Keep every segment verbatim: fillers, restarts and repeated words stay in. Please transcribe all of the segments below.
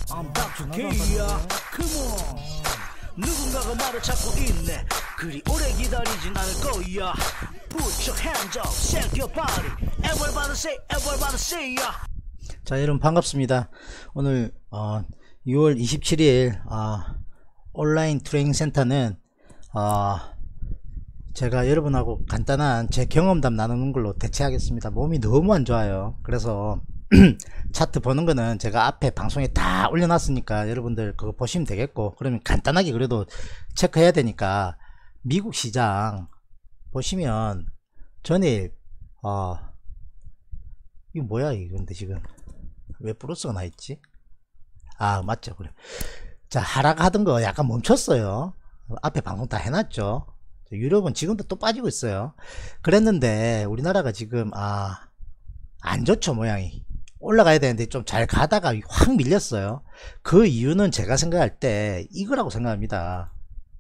I'm back to K야. Come on. 누군가가 말을 찾고 있네. 그리 오래 기다리진 않을 거야. Put your hands up, shake your body. Everybody say, everybody say ya. 자, 여러분 반갑습니다. 오늘 어, 유월 이십칠일 어, 온라인 트레이닝 센터는 어, 제가 여러분하고 간단한 제 경험담 나누는 걸로 대체하겠습니다. 몸이 너무 안 좋아요. 그래서 차트 보는 거는 제가 앞에 방송에 다 올려놨으니까 여러분들 그거 보시면 되겠고, 그러면 간단하게 그래도 체크해야 되니까 미국 시장 보시면 전일 어 이거 뭐야 이거. 근데 지금 왜 플러스가 나 있지? 아 맞죠. 그래. 자, 하락하던 거 약간 멈췄어요. 앞에 방송 다 해놨죠. 유럽은 지금도 또 빠지고 있어요. 그랬는데 우리나라가 지금 아 안 좋죠. 모양이 올라가야 되는데 좀 잘 가다가 확 밀렸어요. 그 이유는 제가 생각할 때 이거라고 생각합니다.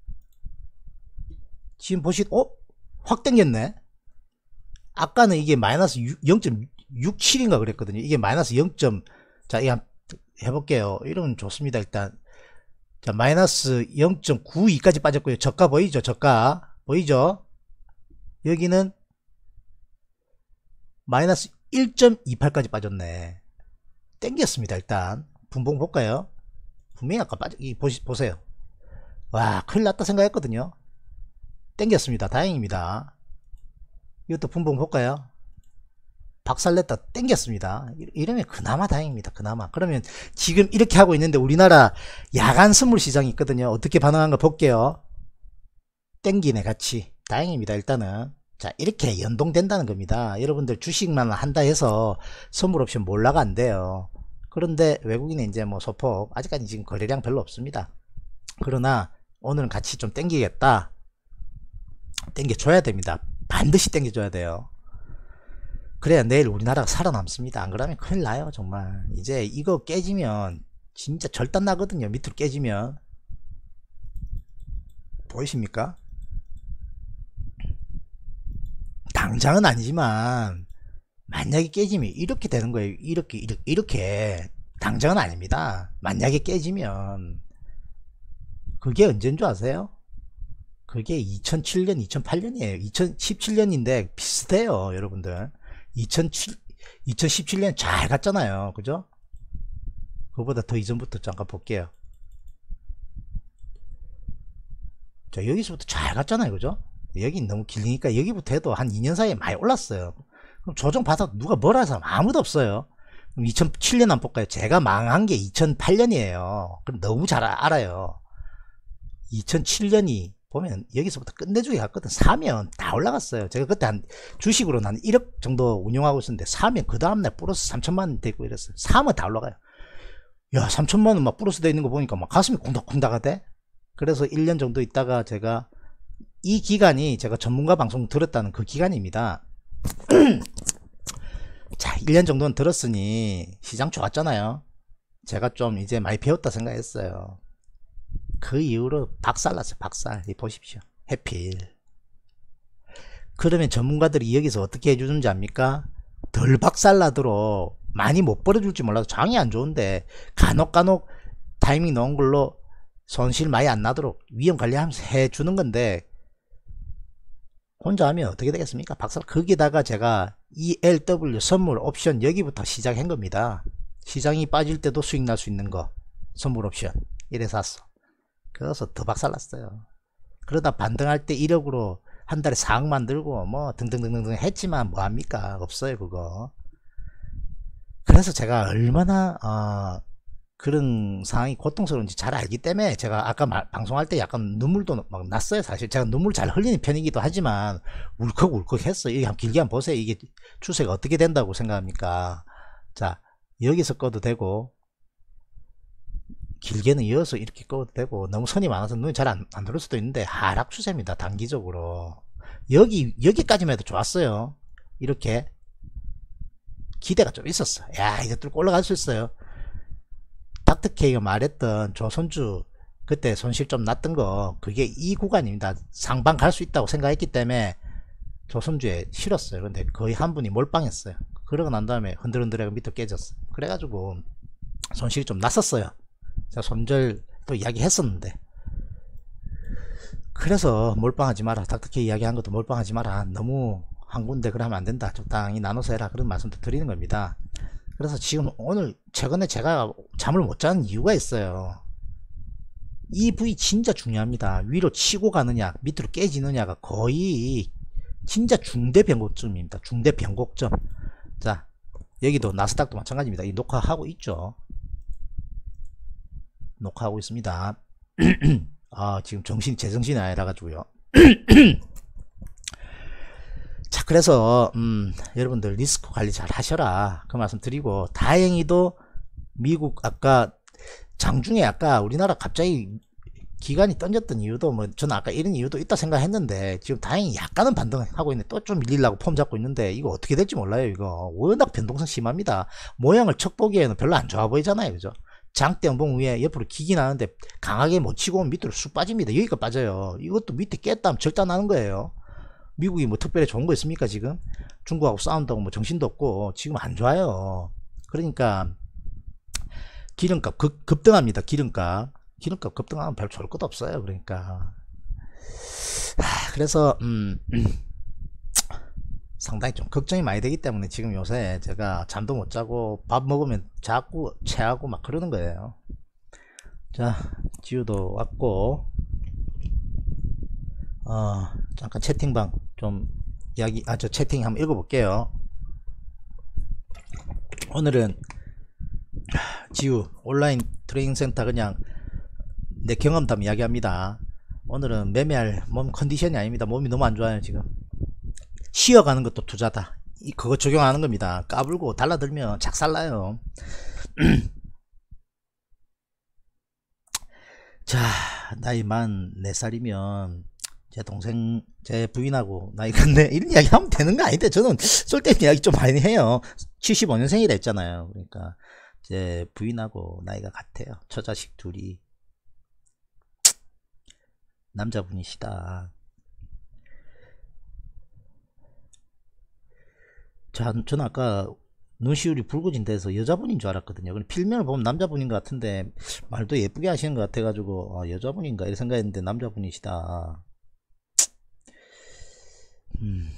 지금 보시 어? 확 땡겼네. 아까는 이게 마이너스 영 점 육칠인가 그랬거든요. 이게 마이너스 영. 자, 이거 한번 해볼게요. 이러면 좋습니다. 일단 자, 마이너스 영 점 구이까지 빠졌고요. 저가 보이죠? 저가 보이죠? 여기는 마이너스 일 점 이팔까지 빠졌네. 땡겼습니다. 일단 분봉 볼까요? 분명히 아까 빠져, 이 보시, 보세요. 와, 큰일 났다 생각했거든요. 땡겼습니다. 다행입니다. 이것도 분봉 볼까요? 박살냈다 땡겼습니다. 이러면 그나마 다행입니다. 그나마. 그러면 지금 이렇게 하고 있는데 우리나라 야간 선물 시장이 있거든요. 어떻게 반응한가 볼게요. 땡기네 같이. 다행입니다. 일단은 자, 이렇게 연동된다는 겁니다. 여러분들 주식만 한다 해서 선물 옵션 몰라가 안 돼요. 그런데 외국인은 이제 뭐 소폭 아직까지 지금 거래량 별로 없습니다. 그러나 오늘은 같이 좀 땡기겠다. 땡겨줘야 됩니다. 반드시 땡겨줘야 돼요. 그래야 내일 우리나라가 살아남습니다. 안 그러면 큰일 나요. 정말 이제 이거 깨지면 진짜 절단 나거든요. 밑으로 깨지면. 보이십니까? 당장은 아니지만 만약에 깨지면 이렇게 되는 거예요. 이렇게 이렇게 이렇게. 당장은 아닙니다. 만약에 깨지면 그게 언제인 줄 아세요? 그게 이천칠년 이천팔년이에요 이천십칠년인데 비슷해요. 여러분들 이천칠, 이천십칠년 잘 갔잖아요. 그죠? 그거보다 더 이전부터 잠깐 볼게요. 자, 여기서부터 잘 갔잖아요. 그죠? 여기 너무 길니까 여기부터 해도 한 이 년 사이에 많이 올랐어요. 그럼 조정 받아도 누가 뭐라 해서 아무도 없어요. 그럼 이천칠년 한번 볼까요? 제가 망한 게 이천팔년이에요 그럼 너무 잘 알아요. 이천칠년이 보면 여기서부터 끝내주기 갔거든. 사면 다 올라갔어요. 제가 그때 한 주식으로는 한 일억 정도 운용하고 있었는데 사면 그 다음날 플러스 삼천만원 되고 이랬어요. 사면 다 올라가요. 야, 삼천만원 막 플러스 돼 있는 거 보니까 막 가슴이 쿵닥쿵닥하대. 그래서 일 년 정도 있다가 제가 이 기간이 제가 전문가 방송 들었다는 그 기간입니다. 자, 일 년 정도는 들었으니 시장 좋았잖아요. 제가 좀 이제 많이 배웠다 생각했어요. 그 이후로 박살났어요. 박살. 이 보십시오. 해필. 그러면 전문가들이 여기서 어떻게 해주는지 압니까? 덜 박살나도록 많이 못 벌어줄지 몰라도 장이 안 좋은데 간혹간혹 타이밍 넣은 걸로 손실 많이 안 나도록 위험 관리하면서 해주는 건데, 혼자 하면 어떻게 되겠습니까? 박살. 거기다가 제가 이엘더블유 선물 옵션 여기부터 시작한 겁니다. 시장이 빠질 때도 수익 날 수 있는 거 선물 옵션 이래 샀어. 그래서 더 박살났어요. 그러다 반등할 때 일억으로 한 달에 사억 만들고 뭐 등등등등 했지만 뭐합니까? 없어요 그거. 그래서 제가 얼마나 어, 그런 상황이 고통스러운지 잘 알기 때문에 제가 아까 말, 방송할 때 약간 눈물도 막 났어요. 사실 제가 눈물 잘 흘리는 편이기도 하지만 울컥울컥 했어요. 이게 한번 길게 한번 보세요. 이게 추세가 어떻게 된다고 생각합니까? 자, 여기서 꺼도 되고 길게는 이어서 이렇게 꺼도 되고, 너무 선이 많아서 눈이 잘 안 안 들을 수도 있는데 하락 추세입니다. 단기적으로 여기 여기까지만 해도 좋았어요. 이렇게 기대가 좀 있었어. 야, 이거 뚫고 올라갈 수 있어요. 닥터케이가 말했던 조선주 그때 손실 좀 났던 거, 그게 이 구간입니다. 상방 갈 수 있다고 생각했기 때문에 조선주에 실었어요. 근데 거의 한 분이 몰빵했어요. 그러고 난 다음에 흔들흔들해가 밑으로 깨졌어. 그래가지고 손실이 좀 났었어요. 제가 손절 또 이야기 했었는데, 그래서 몰빵하지 마라. 닥터케이 이야기한 것도 몰빵하지 마라. 너무 한 군데 그러면 안 된다. 적당히 나눠서 해라. 그런 말씀도 드리는 겁니다. 그래서 지금 오늘 최근에 제가 잠을 못 자는 이유가 있어요. 이 부위 진짜 중요합니다. 위로 치고 가느냐 밑으로 깨지느냐가 거의 진짜 중대 변곡점입니다. 중대 변곡점. 자, 여기도 나스닥도 마찬가지입니다. 이 녹화하고 있죠. 녹화하고 있습니다. 아, 지금 정신 제정신이 아니라 가지고요. 자, 그래서 음, 여러분들 리스크 관리 잘 하셔라, 그 말씀 드리고, 다행히도 미국 아까 장중에 아까 우리나라 갑자기 기간이 던졌던 이유도 뭐 저는 아까 이런 이유도 있다 생각했는데, 지금 다행히 약간은 반등하고 있는데 또 좀 밀리려고 폼 잡고 있는데, 이거 어떻게 될지 몰라요. 이거 워낙 변동성 심합니다. 모양을 척 보기에는 별로 안 좋아 보이잖아요, 그죠? 장대 연봉 위에 옆으로 기기 나는데 강하게 못 치고 밑으로 쑥 빠집니다. 여기가 빠져요. 이것도 밑에 깼다면 절단하는 거예요. 미국이 뭐 특별히 좋은 거 있습니까? 지금 중국하고 싸운다고 뭐 정신도 없고 지금 안 좋아요. 그러니까 기름값 급, 급등합니다. 기름값 기름값 급등하면 별 좋을 것도 없어요. 그러니까 하, 그래서 음, 상당히 좀 걱정이 많이 되기 때문에 지금 요새 제가 잠도 못 자고 밥 먹으면 자꾸 체하고 막 그러는 거예요. 자, 지우도 왔고, 어, 잠깐 채팅방 좀 이야기, 아, 저 채팅 한번 읽어볼게요. 오늘은 지우 온라인 트레이닝 센터 그냥 내 경험담 이야기합니다. 오늘은 매매할 몸 컨디션이 아닙니다. 몸이 너무 안 좋아요. 지금 쉬어가는 것도 투자다, 이 그거 적용하는 겁니다. 까불고 달라들면 작살나요. 자, 나이 만 네 살이면 제 동생, 제 부인하고 나이 같네, 이런 이야기 하면 되는 거 아닌데, 저는 쏠데있는 이야기 좀 많이 해요. 칠십오 년생이라 했잖아요. 그러니까 제 부인하고 나이가 같아요. 처자식 둘이. 남자분이시다. 자, 저는 아까 눈시울이 붉어진 데서 여자분인 줄 알았거든요. 필면을 보면 남자분인 것 같은데 말도 예쁘게 하시는 것 같아가지고 아, 여자분인가 이렇게 생각했는데 남자분이시다. 음.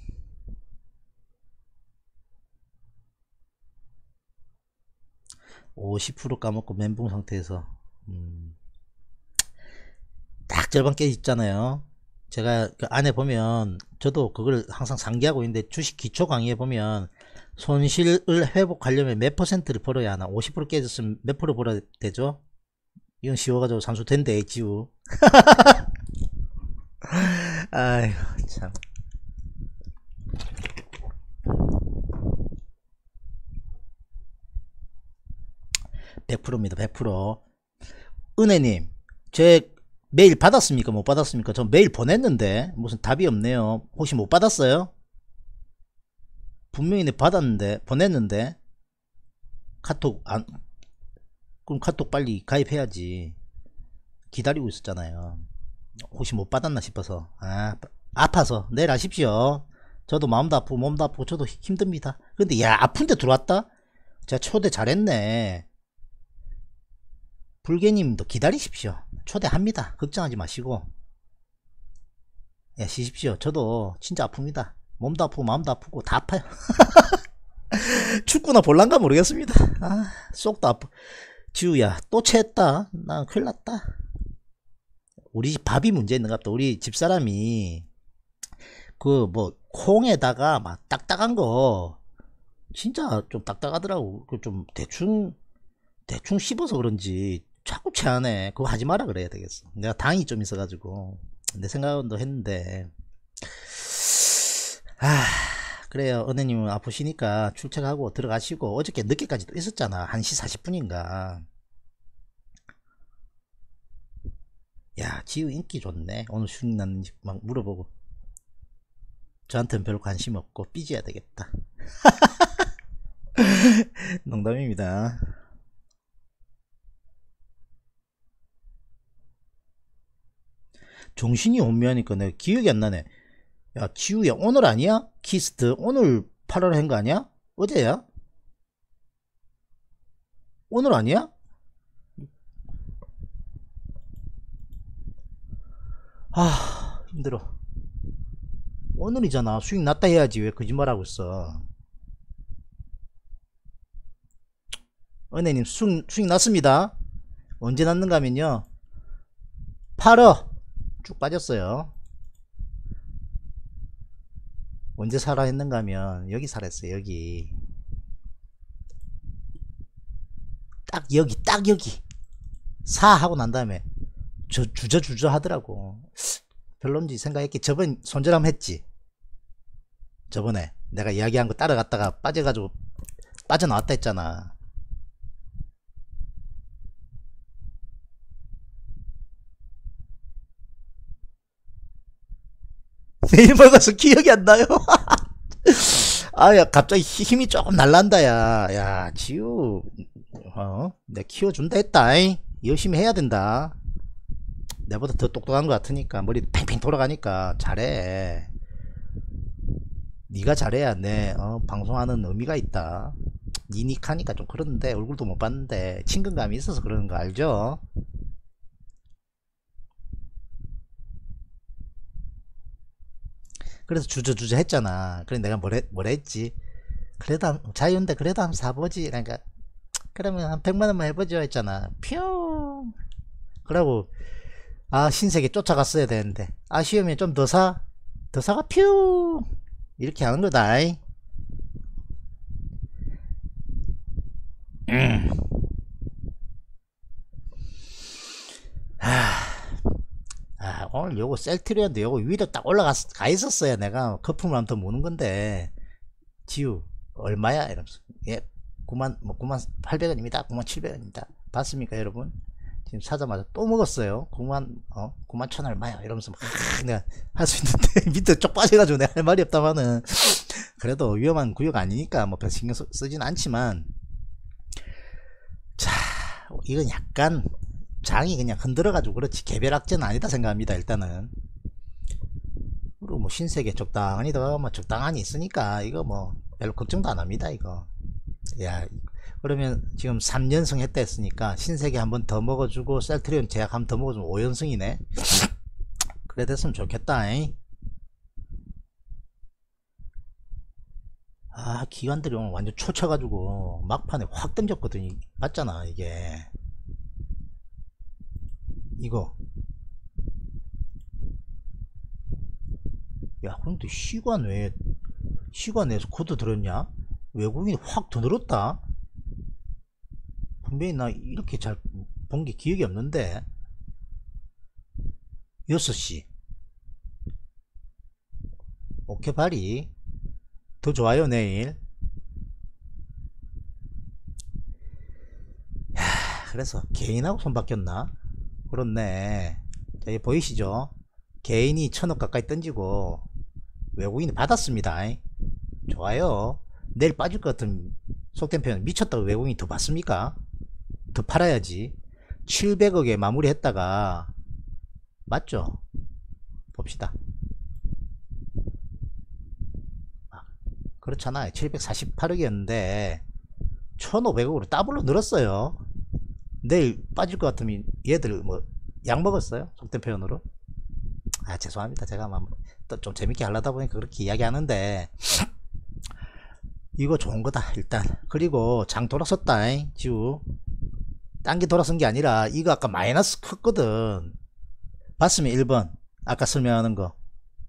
오십 퍼센트 까먹고 멘붕 상태에서 음. 딱 절반 깨있잖아요. 제가 그 안에 보면 저도 그걸 항상 상기하고 있는데, 주식 기초 강의에 보면 손실을 회복하려면 몇 퍼센트를 벌어야 하나, 오십 퍼센트 깨졌으면 몇 프로 벌어야 되죠? 이건 쉬워가지고 산수 된대, 지우. 아휴, 참. 백 퍼센트입니다. 백 퍼센트. 은혜님, 제 메일 받았습니까? 못 받았습니까? 전 메일 보냈는데 무슨 답이 없네요. 혹시 못 받았어요? 분명히 내 받았는데, 보냈는데 카톡 안, 그럼 카톡 빨리 가입해야지. 기다리고 있었잖아요. 혹시 못 받았나 싶어서. 아, 아파서 내일 하십시오. 저도 마음도 아프고 몸도 아프고 저도 힘듭니다. 근데 야, 아픈데 들어왔다? 제가 초대 잘했네. 불개님도 기다리십시오. 초대합니다. 걱정하지 마시고. 예, 쉬십시오. 저도 진짜 아픕니다. 몸도 아프고 마음도 아프고 다 아파요. 축구나 볼란가 모르겠습니다. 아, 속도 아프. 지우야, 또 체했다. 나 큰일 났다. 우리 집 밥이 문제 있는가 보다. 우리 집사람이 그 뭐 콩에다가 막 딱딱한 거 진짜 좀 딱딱하더라고. 그 좀 대충 대충 씹어서 그런지 자꾸 체하네. 그거 하지 마라 그래야 되겠어. 내가 당이 좀 있어가지고 내 생각도 했는데, 아, 그래요. 은혜님은 아프시니까 출첵하고 들어가시고, 어저께 늦게까지 또 있었잖아. 한 시 사십 분인가. 야, 지우 인기 좋네. 오늘 수익 났는지 막 물어보고. 저한테는 별로 관심 없고 삐져야 되겠다. 농담입니다. 정신이 혼미하니까 내가 기억이 안 나네. 야, 지우야, 오늘 아니야? 키스트 오늘 팔월 한 거 아니야? 어제야? 오늘 아니야? 아 힘들어. 오늘이잖아. 수익 났다 해야지 왜 거짓말하고 있어. 은혜님 수익, 수익 났습니다. 언제 났는가 하면요 팔어 쭉 빠졌어요. 언제 사라 했는가 하면 여기 사라 했어요. 여기 딱 여기 딱 여기 사 하고 난 다음에 저 주저주저 하더라고. 별론지 생각했기. 저번 손절함 했지. 저번에 내가 이야기한 거 따라갔다가 빠져가지고 빠져나왔다 했잖아. 내일 먹어서 기억이 안 나요. 아야 갑자기 힘이 조금 날란다. 야, 야 지우 어? 내 키워준다 했다. 이. 열심히 해야 된다. 내보다 더 똑똑한 것 같으니까 머리 팽팽 돌아가니까 잘해. 네가 잘해야 내 어, 방송하는 의미가 있다. 니닉하니까 좀 그러는데 얼굴도 못 봤는데 친근감이 있어서 그러는 거 알죠? 그래서 주저주저 했잖아. 그래 내가 뭐래, 뭐라 했지. 그래도 한, 자유인데 그래도 한번 사보지. 그러니까 그러면 한 백만원만 해보죠 했잖아. 퓨 그러고 아 신세계 쫓아갔어야 되는데 아쉬우면 좀 더 사. 더 사가 퓨 이렇게 하는 거다. 음. 아, 아, 오늘 요거 셀트리온도 요거 위로 딱 올라가 가 있었어요. 내가 거품을 한번 더 모는 건데 지우 얼마야 이러면서 예 구만 뭐 구만 팔백 원입니다. 구만 칠백 원입니다. 봤습니까 여러분? 지금 사자마자 또 먹었어요. 구만 어 구만 천 얼마야 이러면서 막 내가 할 수 있는데 밑에 쪽 빠져가지고 내가 할 말이 없다마는 그래도 위험한 구역 아니니까 뭐 별 신경 쓰, 쓰진 않지만 자 이건 약간 장이 그냥 흔들어가지고 그렇지 개별 악재는 아니다 생각합니다. 일단은 그리고 뭐 신세계 적당히 들어가면 적당히 있으니까 이거 뭐 별로 걱정도 안 합니다. 이거 야 그러면 지금 삼 연승 했다 했으니까 신세계 한 번 더 먹어주고 셀트리온 제약 한 번 더 먹어주면 오 연승이네 그래 됐으면 좋겠다. 잉? 아 기관들이 오늘 완전 초쳐가지고 막판에 확 던졌거든. 맞잖아 이게. 이거 야 근데 시간 왜 시간에서 코드 들었냐. 외국인이 확 더 늘었다. 분명히 나 이렇게 잘 본 게 기억이 없는데. 여섯 시 오케이 발이 더 좋아요. 내일 야, 그래서 개인하고 손 바뀌었나. 그렇네. 자, 여기 보이시죠? 개인이 천억 가까이 던지고 외국인이 받았습니다. 좋아요. 내일 빠질 것 같은 속된 표현 미쳤다고 외국인이 더 받습니까? 더 팔아야지. 칠백억에 마무리 했다가 맞죠? 봅시다. 그렇잖아요. 칠백사십팔억이었는데 천오백억으로 더블로 늘었어요. 내일 빠질 것 같으면 얘들 뭐 약 먹었어요? 속된 표현으로. 아 죄송합니다. 제가 또 좀 재밌게 하려다 보니까 그렇게 이야기하는데 이거 좋은 거다 일단. 그리고 장 돌아섰다. 지우 딴 게 돌아선 게 아니라 이거 아까 마이너스 컸거든. 봤으면 일 번 아까 설명하는 거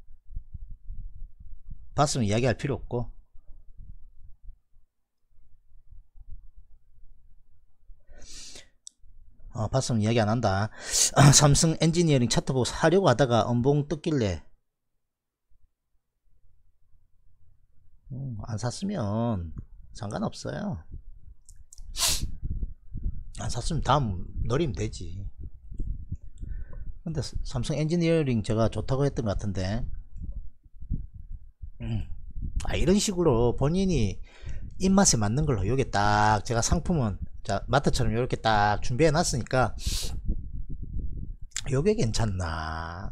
봤으면 이야기할 필요 없고 어, 봤으면 이야기 안 한다. 아, 삼성 엔지니어링 차트 보고 사려고 하다가 엄봉 떴길래 음, 안 샀으면 상관없어요. 안 샀으면 다음 노리면 되지. 근데 삼성 엔지니어링 제가 좋다고 했던 것 같은데 음, 아 이런 식으로 본인이 입맛에 맞는 걸로 요게 딱 제가 상품은 자 마트처럼 이렇게 딱 준비해 놨으니까 요게 괜찮나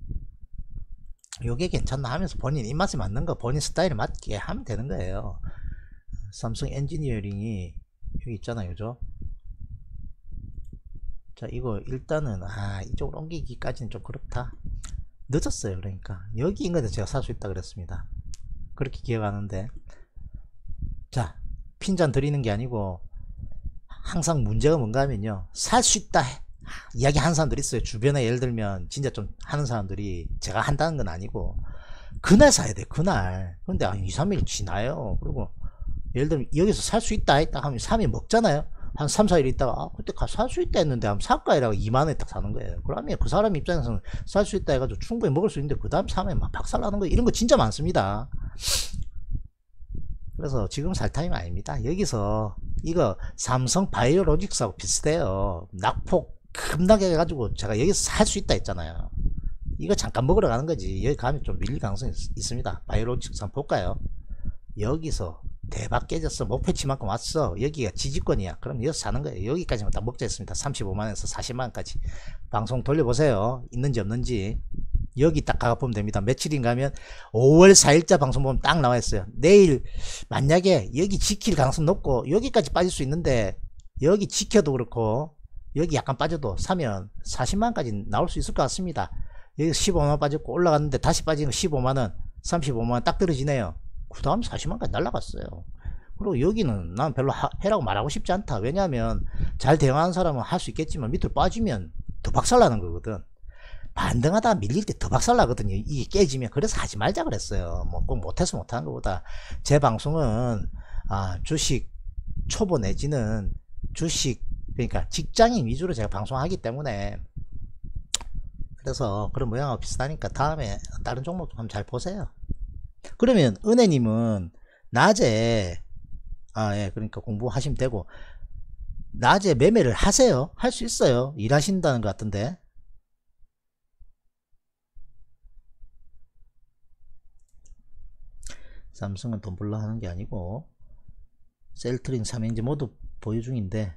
요게 괜찮나 하면서 본인 입맛에 맞는 거 본인 스타일에 맞게 하면 되는 거예요. 삼성 엔지니어링이 여기 있잖아요. 그죠? 자 이거 일단은 아 이쪽으로 옮기기까지는 좀 그렇다. 늦었어요. 그러니까 여기 인근에서 제가 살 수 있다 그랬습니다. 그렇게 기억하는데, 자, 핀잔 드리는 게 아니고 항상 문제가 뭔가 하면요, 살 수 있다 이야기 하는 사람들이 있어요. 주변에 예를 들면 진짜 좀 하는 사람들이, 제가 한다는 건 아니고 그날 사야 돼, 그날. 근데 이, 삼 일 지나요. 그리고 예를 들면 여기서 살 수 있다 했다 하면 삼 일 먹잖아요. 한 삼, 사 일 있다가, 아, 그때 살 수 있다 했는데, 한번 살까? 이라고 이만 원에 딱 사는 거예요. 그러면 그 사람 입장에서는 살 수 있다 해가지고 충분히 먹을 수 있는데, 그 다음 삼 일 막 박살나는 거예요. 이런 거 진짜 많습니다. 그래서 지금 살 타임 아닙니다. 여기서, 이거 삼성 바이오로직스하고 비슷해요. 낙폭 급나게 해가지고 제가 여기서 살 수 있다 했잖아요. 이거 잠깐 먹으러 가는 거지. 여기 가면 좀 밀릴 가능성이 있습니다. 바이오로직스 한번 볼까요? 여기서 대박 깨졌어. 목표치만큼 왔어. 여기가 지지권이야. 그럼 여기서 사는 거예요. 여기까지만 딱 먹자 했습니다. 삼십오만 원에서 사십만 원까지. 방송 돌려보세요. 있는지 없는지. 여기 딱 가보면 됩니다. 며칠인가 하면 오월 사일자 방송 보면 딱 나와 있어요. 내일 만약에 여기 지킬 가능성 높고 여기까지 빠질 수 있는데, 여기 지켜도 그렇고 여기 약간 빠져도 사면 사십만 원까지 나올 수 있을 것 같습니다. 여기 십오만 원 빠졌고 올라갔는데 다시 빠진 거 십오만 원, 삼십오만 원 딱 떨어지네요. 그 다음 사십만 원까지 날라갔어요. 그리고 여기는 난 별로 하, 해라고 말하고 싶지 않다. 왜냐하면 잘 대응하는 사람은 할 수 있겠지만 밑으로 빠지면 더 박살나는 거거든. 반등하다 밀릴 때 더 박살나거든요. 이게 깨지면. 그래서 하지 말자 그랬어요. 뭐 꼭 못해서 못하는 것보다. 제 방송은 아, 주식 초보 내지는 주식, 그러니까 직장인 위주로 제가 방송하기 때문에, 그래서 그런 모양하고 비슷하니까 다음에 다른 종목 좀 한번 잘 보세요. 그러면 은혜님은 낮에, 아, 예, 그러니까 공부하시면 되고, 낮에 매매를 하세요. 할 수 있어요. 일하신다는 것 같던데. 삼성은 돈 벌러 하는 게 아니고 셀트린, 삼행제 모두 보유 중인데,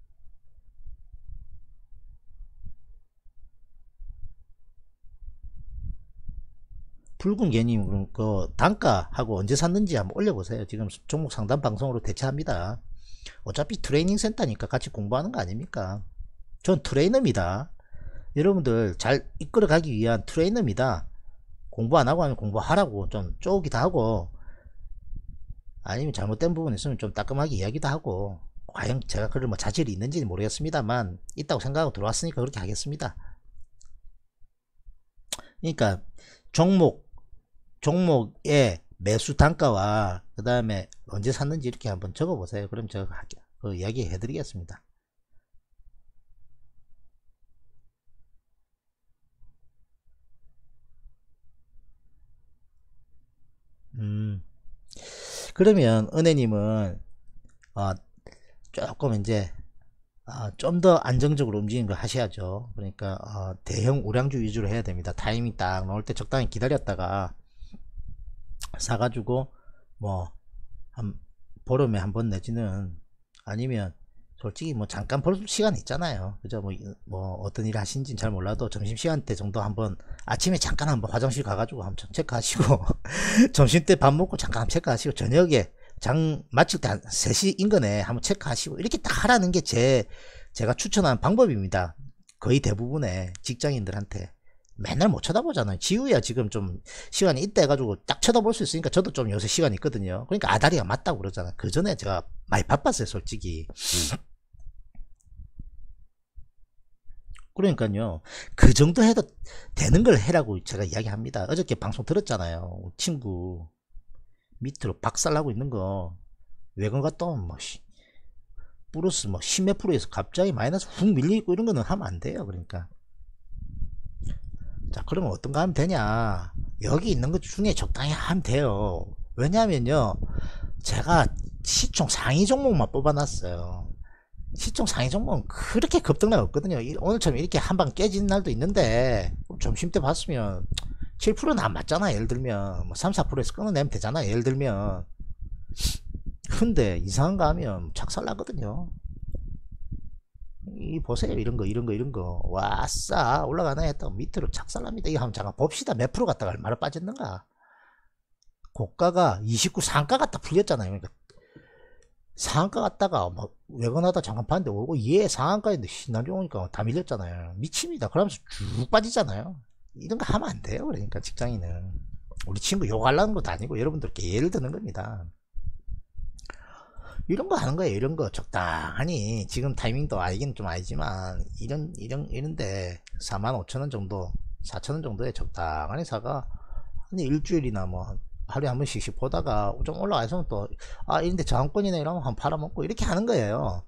붉은 개님 그 단가하고 언제 샀는지 한번 올려보세요. 지금 종목 상담 방송으로 대체합니다. 어차피 트레이닝 센터니까 같이 공부하는 거 아닙니까? 전 트레이너입니다. 여러분들 잘 이끌어가기 위한 트레이너입니다. 공부 안하고 하면 공부하라고 좀 쪼기도 하고, 아니면 잘못된 부분 있으면 좀 따끔하게 이야기도 하고, 과연 제가 그걸 뭐 자질이 있는지는 모르겠습니다만 있다고 생각하고 들어왔으니까 그렇게 하겠습니다. 그러니까 종목 종목의 매수 단가와 그 다음에 언제 샀는지 이렇게 한번 적어 보세요. 그럼 제가 그 이야기 해 드리겠습니다. 음 그러면 은혜님은 어, 조금 이제 어, 좀 더 안정적으로 움직이는 걸 하셔야죠. 그러니까 어, 대형 우량주 위주로 해야 됩니다. 타이밍 딱 나올 때 적당히 기다렸다가 사가지고 뭐 한 보름에 한 번 내지는, 아니면 솔직히 뭐 잠깐 볼 시간 있잖아요. 그죠? 뭐, 뭐 어떤 일 하신지는 잘 몰라도 점심시간 때 정도 한번, 아침에 잠깐 한번 화장실 가가지고 한번 체크하시고 점심때 밥 먹고 잠깐 체크하시고, 저녁에 장 마칠 때 한 세 시 인근에 한번 체크하시고, 이렇게 딱 하라는 게 제 제가 추천하는 방법입니다. 거의 대부분의 직장인들한테. 맨날 못 쳐다보잖아요. 지우야 지금 좀 시간이 있다 해가지고 딱 쳐다볼 수 있으니까 저도 좀 요새 시간이 있거든요. 그러니까 아다리가 맞다고 그러잖아요. 그 전에 제가 많이 바빴어요, 솔직히. 그러니까요, 그 정도 해도 되는 걸 해라고 제가 이야기합니다. 어저께 방송 들었잖아요. 친구 밑으로 박살나고 있는 거, 외관 갔다 오면 뭐 플러스 뭐 십몇 프로에서 갑자기 마이너스 훅 밀리고 이런 거는 하면 안 돼요. 그러니까 자, 그러면 어떤 거 하면 되냐, 여기 있는 것 중에 적당히 하면 돼요. 왜냐하면요, 제가 시총 상위 종목만 뽑아놨어요. 시총 상위 종목은 그렇게 급등락 없거든요. 오늘처럼 이렇게 한방 깨지는 날도 있는데, 점심때 봤으면 칠 퍼센트는 안 맞잖아. 예를 들면 뭐 삼, 사 퍼센트에서 끊어내면 되잖아. 예를 들면. 근데 이상한 거 하면 착살나거든요. 이 보세요, 이런 거 이런 거 이런 거 와싸 올라가나 했다가 밑으로 착살납니다. 이거 한번 잠깐 봅시다. 몇 프로 갔다가 얼마나 빠졌는가. 고가가 이십구 상가 갔다 풀렸잖아요. 그러니까 상한가 갔다가 막 외건하다 잠깐 봤는데 오고 얘 상한가인데 시나리오 오니까 다 밀렸잖아요. 미칩니다. 그러면서 쭉 빠지잖아요. 이런 거 하면 안 돼요. 그러니까 직장인은 우리 친구 욕하려는 것도 아니고 여러분들께 예를 드는 겁니다. 이런 거 하는 거예요. 이런 거 적당하니 지금 타이밍도 알긴 좀 알지만 이런 이런 이런데 사만 오천 원 정도 사천 원 정도에 적당하니 사가 한 일주일이나 뭐 하루에 한 번씩씩 보다가 좀 올라가서 또 아 이런데 저항권이네 이러면 한 팔아먹고 이렇게 하는 거예요.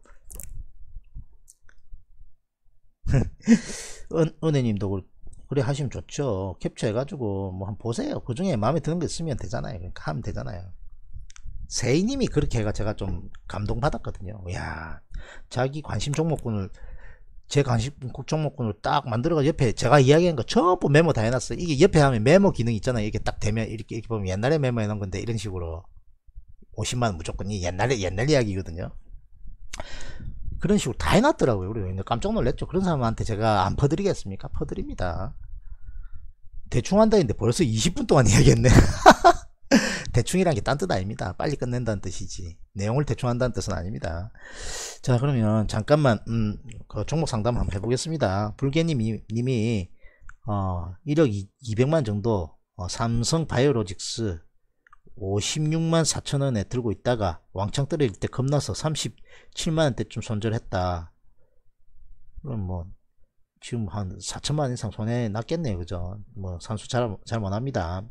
은, 은혜님도 그래 하시면 좋죠. 캡처해가지고 뭐 한번 보세요. 그 중에 마음에 드는 거 있으면 되잖아요. 그러니까 하면 되잖아요. 세이님이 그렇게 해가 제가 좀 감동받았거든요. 이야, 자기 관심 종목군을 제 관심 종목군을 딱 만들어가 옆에 제가 이야기한 거 전부 메모 다 해놨어요. 이게 옆에 하면 메모 기능 있잖아요. 이게 딱 되면 이렇게, 이렇게 보면 옛날에 메모해 놓은 건데 이런 식으로 오십만 원 무조건 이 옛날에 옛날 이야기거든요. 그런 식으로 다 해놨더라고요. 우리 깜짝 놀랐죠. 그런 사람한테 제가 안 퍼드리겠습니까? 퍼드립니다. 대충 한다는데 벌써 이십 분 동안 이야기했네. 대충이란 게 딴 뜻 아닙니다. 빨리 끝낸다는 뜻이지 내용을 대충 한다는 뜻은 아닙니다. 자, 그러면 잠깐만 음, 그 종목 상담 한번 해보겠습니다. 불개님이 님이 어, 일억 이백만 정도 어, 삼성 바이오로직스 오십육만 사천 원에 들고 있다가 왕창 떨어질 때 겁나서 삼십칠만 원대쯤 손절했다. 그럼 뭐 지금 한 사천만 원 이상 손해 났겠네요. 그죠? 뭐 산수 잘, 잘 못합니다.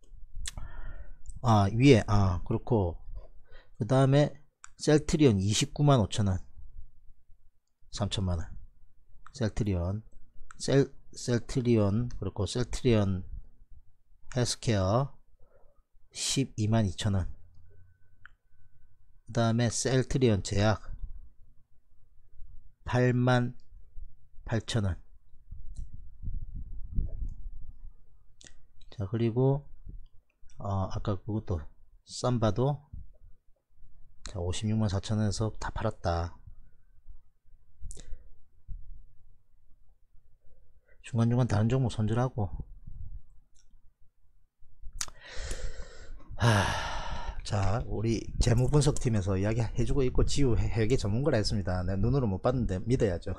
아, 위에, 아, 그렇고, 그 다음에, 셀트리온 이십구만 오천 원. 삼천만 원. 셀트리온. 셀, 셀트리온, 그렇고, 셀트리온 헬스케어 십이만 이천 원. 그 다음에, 셀트리온 제약 팔만 팔천 원. 자, 그리고, 어, 아까 그것도 쌈바도 자, 오십육만 사천 원에서 다 팔았다. 중간중간 다른 종목 손절하고. 하, 자, 우리 재무분석팀에서 이야기 해주고 있고 지우 회계 전문가라 했습니다. 내가 눈으로 못 봤는데 믿어야죠.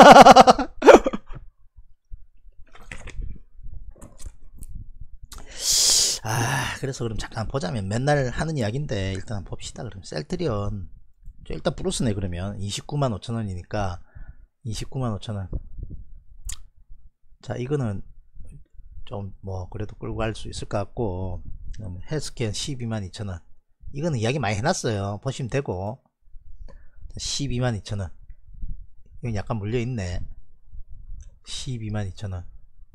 아, 그래서 그럼 잠깐 보자면 맨날 하는 이야기인데 일단 봅시다. 그럼 셀트리온 일단 플러스네. 그러면 이십구만 오천 원이니까 이십구만 오천 원. 자, 이거는 좀 뭐 그래도 끌고 갈 수 있을 것 같고, 헬스케어 십이만 이천 원. 이거는 이야기 많이 해놨어요. 보시면 되고. 십이만 이천 원. 이건 약간 물려있네. 십이만 이천 원.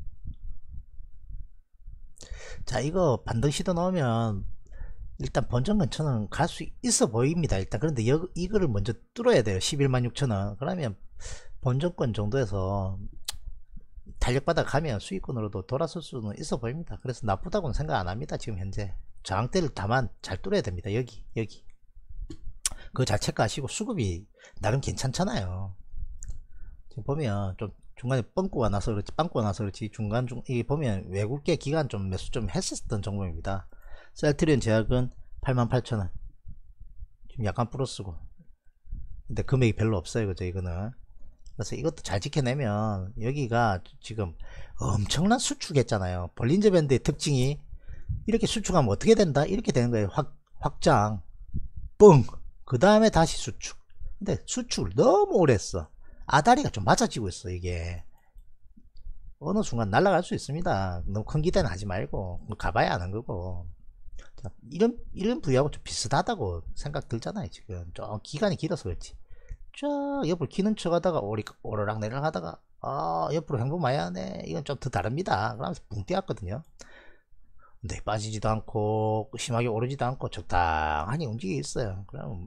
자, 이거 반등 시도 넣으면 일단 번전 근처는 갈 수 있어 보입니다. 일단 그런데 여, 이거를 먼저 뚫어야 돼요. 십일만 육천 원. 그러면 번전권 정도에서 탄력받아 가면 수익권으로도 돌아설 수는 있어 보입니다. 그래서 나쁘다고는 생각 안 합니다. 지금 현재 저항대를 다만 잘 뚫어야 됩니다. 여기 여기 그거 잘 체크하시고, 수급이 나름 괜찮잖아요. 지금 보면 좀 중간에 뻥꾸가 나서 그렇지, 빵꾸가 나서 그렇지, 중간 중, 이게 보면 외국계 기관 좀 매수 좀 했었던 종목입니다. 셀트리온 제약은 팔만 팔천 원. 지금 약간 플러스고. 근데 금액이 별로 없어요. 그죠, 이거는. 그래서 이것도 잘 지켜내면, 여기가 지금 엄청난 수축했잖아요. 볼린저 밴드의 특징이, 이렇게 수축하면 어떻게 된다? 이렇게 되는 거예요. 확, 확장. 뻥. 그 다음에 다시 수축. 근데 수축을 너무 오래 했어. 아다리가 좀 맞아지고 있어. 이게 어느 순간 날아갈 수 있습니다. 너무 큰 기대는 하지 말고 가봐야 아는 거고. 자, 이런 이런 부위하고 좀 비슷하다고 생각 들잖아요. 지금 좀 기간이 길어서 그렇지. 쫙 옆으로 기는 척 하다가 오리, 오르락 내리락 하다가 아 옆으로 행보 많이 하네. 이건 좀 더 다릅니다. 그러면서 붕 뛰었거든요. 근데 빠지지도 않고 심하게 오르지도 않고 적당하니 움직이고 있어요. 그럼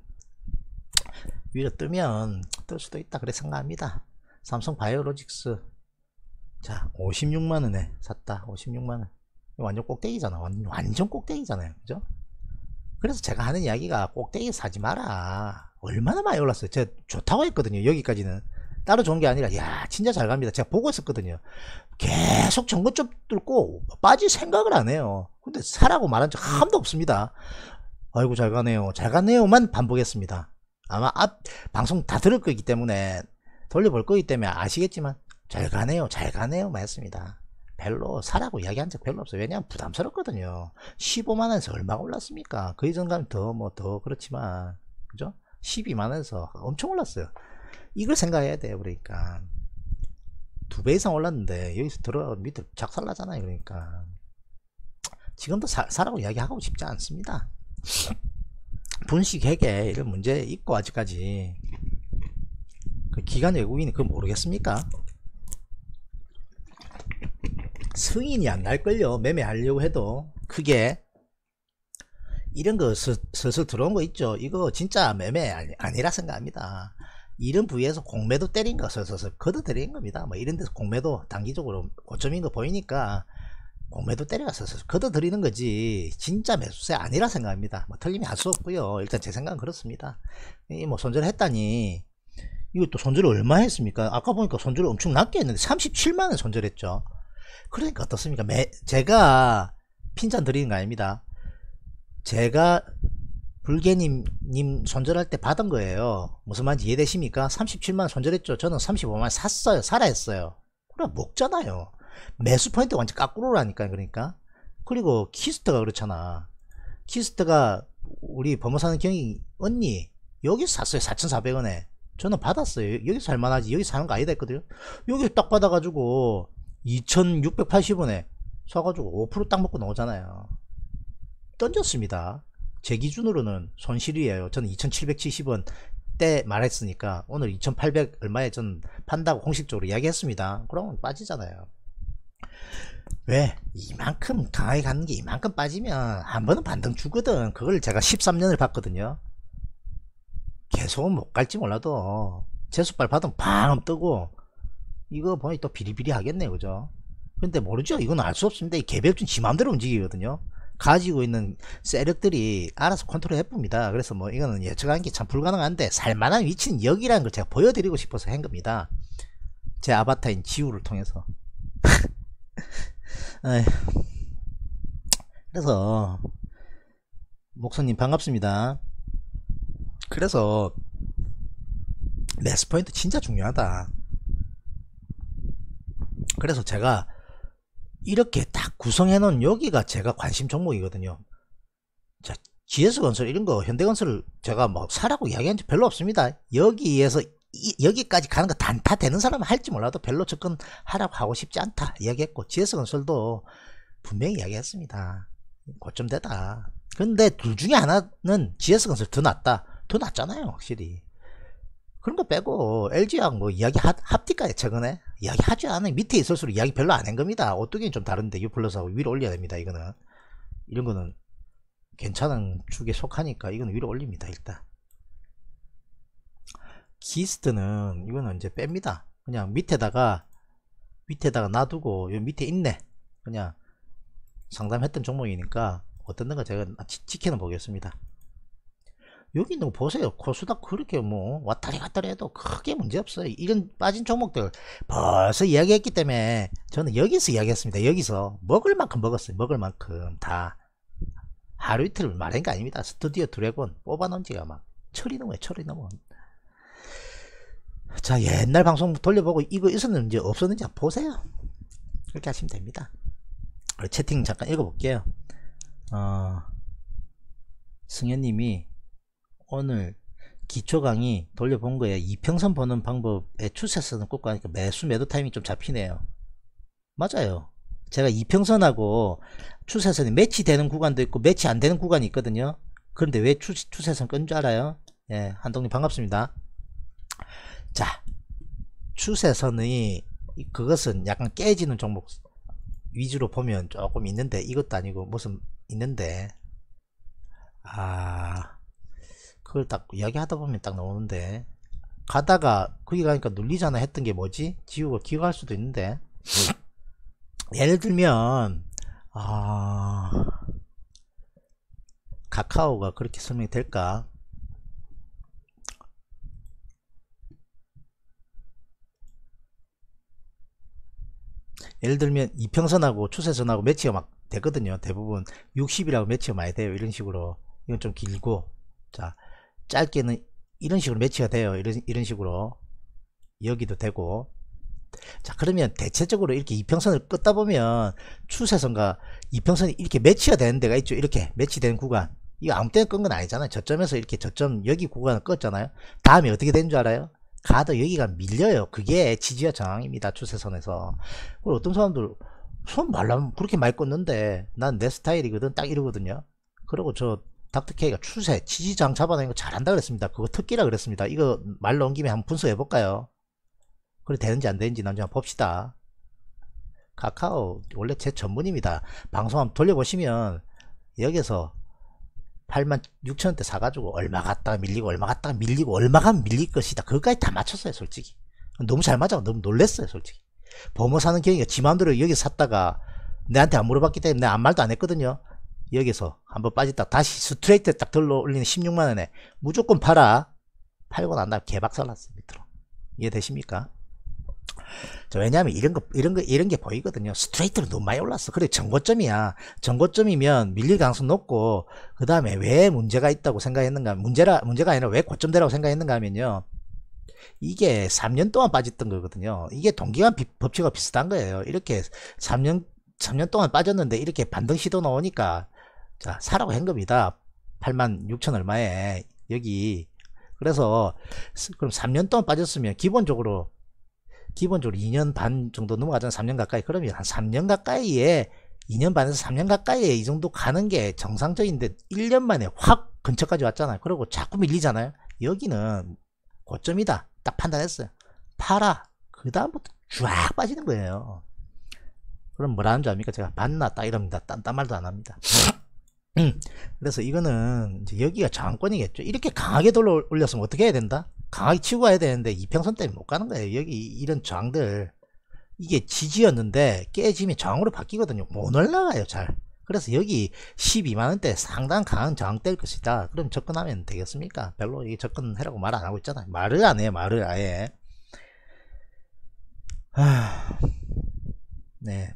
위로 뜨면 뜰 수도 있다 그래 생각합니다. 삼성 바이오로직스 자 오십육만 원에 샀다. 오십육만 원 완전 꼭대기잖아. 완전, 완전 꼭대기잖아요. 그죠? 그래서 제가 하는 이야기가 꼭대기 사지 마라. 얼마나 많이 올랐어요. 제가 좋다고 했거든요. 여기까지는 따로 좋은 게 아니라 야 진짜 잘 갑니다. 제가 보고 있었거든요. 계속 전고점 뚫고 빠질 생각을 안 해요. 근데 사라고 말한 적 한 번도 없습니다. 아이고 잘 가네요 잘 가네요만 반복했습니다. 아마 앞 방송 다 들을 거기 때문에 돌려볼 거기 때문에 아시겠지만 잘 가네요 잘 가네요 만 했습니다. 별로 사라고 이야기한 적 별로 없어요. 왜냐하면 부담스럽거든요. 십오만 원에서 얼마가 올랐습니까? 그 이전 가면 더 뭐 더 그렇지만 그죠? 십이만 원에서 엄청 올랐어요. 이걸 생각해야 돼요. 그러니까 두 배 이상 올랐는데 여기서 들어 밑에 작살나잖아요. 그러니까 지금도 사, 사라고 이야기하고 싶지 않습니다. 분식 회계 이런 문제 있고 아직까지 그 기관 외국인이 그거 모르겠습니까? 승인이 안 날걸요. 매매하려고 해도. 그게 이런 거 스, 슬슬 들어온 거 있죠. 이거 진짜 매매 아니, 아니라 생각합니다. 이런 부위에서 공매도 때린 거 슬슬 걷어들인 겁니다. 뭐 이런 데서 공매도 단기적으로 고점인 거 보이니까 공매도 때려가서 걷어들이는 거지 진짜 매수세 아니라 생각합니다. 뭐 틀림이 할 수 없고요. 일단 제 생각은 그렇습니다. 이 뭐 손절 했다니 이것도 손절을 얼마 했습니까? 아까 보니까 손절을 엄청 낮게 했는데 삼십칠만 원 손절했죠. 그러니까 어떻습니까? 매, 제가 핀잔 드리는 거 아닙니다. 제가 불개님 님 손절할 때 받은 거예요. 무슨 말인지 이해되십니까? 삼십칠만 원 손절했죠. 저는 삼십오만 원 샀어요. 사라 했어요. 그래 먹잖아요. 매수 포인트 완전 까꾸로라니까. 그러니까 그리고 키스트가 그렇잖아. 키스트가 우리 범어사는 경이 언니 여기서 샀어요. 사천사백 원에 저는 받았어요. 여기서 살만하지 여기 사는 거 아니다 했거든요. 여기 딱 받아가지고 이천육백팔십 원에 사가지고 오 퍼센트 딱 먹고 나오잖아요. 던졌습니다. 제 기준으로는 손실이에요. 저는 이천칠백칠십 원 때 말했으니까 오늘 이천팔백 얼마에 전 판다고 공식적으로 이야기했습니다. 그러면 빠지잖아요. 왜? 이만큼 강하게 가는 게 이만큼 빠지면 한 번은 반등 주거든. 그걸 제가 십삼 년을 봤거든요. 계속은 못 갈지 몰라도 재수발 받으면 팡 뜨고 이거 보니 또 비리비리 하겠네. 그죠? 근데 모르죠. 이건 알 수 없습니다. 이 개별준 지 맘대로 움직이거든요. 가지고 있는 세력들이 알아서 컨트롤 해봅니다. 그래서 뭐 이거는 예측하는 게 참 불가능한데 살만한 위치는 여기라는 걸 제가 보여드리고 싶어서 한 겁니다. 제 아바타인 지우를 통해서. 그래서 목사님 반갑습니다. 그래서 매수 포인트 진짜 중요하다. 그래서 제가 이렇게 딱 구성해 놓은 여기가 제가 관심 종목이거든요. 자, 지에스건설 이런거 현대건설을 제가 뭐 사라고 이야기한 적 별로 없습니다. 여기에서 이, 여기까지 가는 거 단타 되는 사람은 할지 몰라도 별로 접근하라고 하고 싶지 않다 이야기했고, 지에스건설도 분명히 이야기했습니다. 고점되다. 근데 둘 중에 하나는 지에스건설 더 낫다. 더 낫잖아요 확실히. 그런 거 빼고 엘지하고 뭐 이야기 하, 합디까지 최근에 이야기 하지 않아요. 밑에 있을수록 이야기 별로 안 한 겁니다. 오뚜기는 좀 다른데 유플러스하고 위로 올려야 됩니다. 이거는 이런 거는 괜찮은 축에 속하니까 이거는 위로 올립니다. 일단 기스트는 이거는 이제 뺍니다. 그냥 밑에다가 밑에다가 놔두고 요 밑에 있네. 그냥 상담했던 종목이니까 어떤 데가 제가 지켜는 보겠습니다. 여기 있는 거 보세요. 코스닥 그렇게 뭐 왔다리 갔다리 해도 크게 문제 없어요. 이런 빠진 종목들 벌써 이야기했기 때문에 저는 여기서 이야기했습니다. 여기서 먹을 만큼 먹었어요. 먹을 만큼 다 하루 이틀 말한 게 아닙니다. 스튜디오 드래곤 뽑아놓은 지가 막 철이 넘어요. 철이 넘어. 자, 옛날 방송 돌려보고 이거 있었는지 없었는지 보세요. 그렇게 하시면 됩니다. 채팅 잠깐 읽어볼게요. 어, 승현님이 오늘 기초 강의 돌려본 거에 이평선 보는 방법의 추세선을 꽂고 하니까 매수 매도 타이밍 좀 잡히네요. 맞아요. 제가 이평선하고 추세선이 매치되는 구간도 있고 매치 안 되는 구간이 있거든요. 그런데 왜 추, 추세선 끈 줄 알아요? 예, 한동님 반갑습니다. 자, 추세선이 그것은 약간 깨지는 종목 위주로 보면 조금 있는데 이것도 아니고 무슨 있는데 아 그걸 딱 이야기하다 보면 딱 나오는데 가다가 거기 가니까 눌리잖아 했던 게 뭐지? 지우고 기억할 수도 있는데 예를 들면 아 카카오가 그렇게 설명이 될까? 예를 들면 이평선하고 추세선하고 매치가 막 되거든요. 대부분 육십이라고 매치가 많이 돼요. 이런 식으로. 이건 좀 길고, 자 짧게는 이런 식으로 매치가 돼요. 이런, 이런 식으로 여기도 되고, 자, 그러면 대체적으로 이렇게 이평선을 끄다 보면 추세선과 이평선이 이렇게 매치가 되는 데가 있죠. 이렇게 매치되는 구간. 이거 아무 때나 끈 건 아니잖아요. 저점에서 이렇게 저점 여기 구간을 껐잖아요. 다음에 어떻게 되는 줄 알아요? 가도 여기가 밀려요. 그게 지지와 저항입니다. 추세선에서. 그리고 어떤 사람들 손 말라면 그렇게 많이 껐는데 난 내 스타일이거든. 딱 이러거든요. 그리고 저 닥터케이가 추세 지지저항 잡아내는 거 잘한다 그랬습니다. 그거 특기라 그랬습니다. 이거 말 넣은 김에 한번 분석해 볼까요? 그래 되는지 안 되는지 나중에 봅시다. 카카오 원래 제 전문입니다. 방송 한번 돌려보시면 여기서 팔만 육천 원대 사가지고 얼마 갔다가 밀리고 얼마 갔다가 밀리고 얼마 가면 밀릴 것이다. 그것까지 다 맞췄어요. 솔직히 너무 잘 맞아. 너무 놀랬어요. 솔직히 버머 사는 경위가 지 마음대로 여기 샀다가 내한테 안 물어봤기 때문에 내가 아무 말도 안 했거든요. 여기서 한번 빠졌다 다시 스트레이트 딱 들러 올리는 십육만 원에 무조건 팔아. 팔고 난 다음 개박살 났어 밑으로. 이해되십니까? 자, 왜냐하면 이런 거 이런 거 이런 게 보이거든요. 스트레이트로 너무 많이 올랐어. 그래 정고점이야. 정고점이면 밀릴 가능성 높고, 그 다음에 왜 문제가 있다고 생각했는가? 문제라 문제가 아니라 왜 고점대라고 생각했는가 하면요. 이게 삼 년 동안 빠졌던 거거든요. 이게 동기간 비, 법칙과 비슷한 거예요. 이렇게 삼 년 삼 년 동안 빠졌는데 이렇게 반등 시도 나오니까 자 사라고 한 겁니다. 팔만 육천 얼마에 여기. 그래서 그럼 삼 년 동안 빠졌으면 기본적으로 기본적으로 이 년 반 정도 넘어가잖아. 삼 년 가까이. 그러면 한 삼 년 가까이에 이 년 반에서 삼 년 가까이에 이 정도 가는 게 정상적인데 일 년 만에 확 근처까지 왔잖아요. 그리고 자꾸 밀리잖아요. 여기는 고점이다 딱 판단했어요. 팔아. 그 다음부터 쫙 빠지는 거예요. 그럼 뭐라는 줄 압니까? 제가 봤나 딱 이럽니다. 딴, 딴 말도 안 합니다. 음, 그래서 이거는 이제 여기가 저항권이겠죠. 이렇게 강하게 돌려 올렸으면 어떻게 해야 된다? 강하게 치고 가야 되는데 이평선 때문에 못 가는 거예요. 여기 이런 저항들, 이게 지지였는데 깨지면 저항으로 바뀌거든요. 못 올라가요 잘. 그래서 여기 십이만 원대 상당히 강한 저항대일 것이다. 그럼 접근하면 되겠습니까? 별로 이게 접근해라고 말 안 하고 있잖아요. 말을 안 해요. 말을 아예. 하... 네.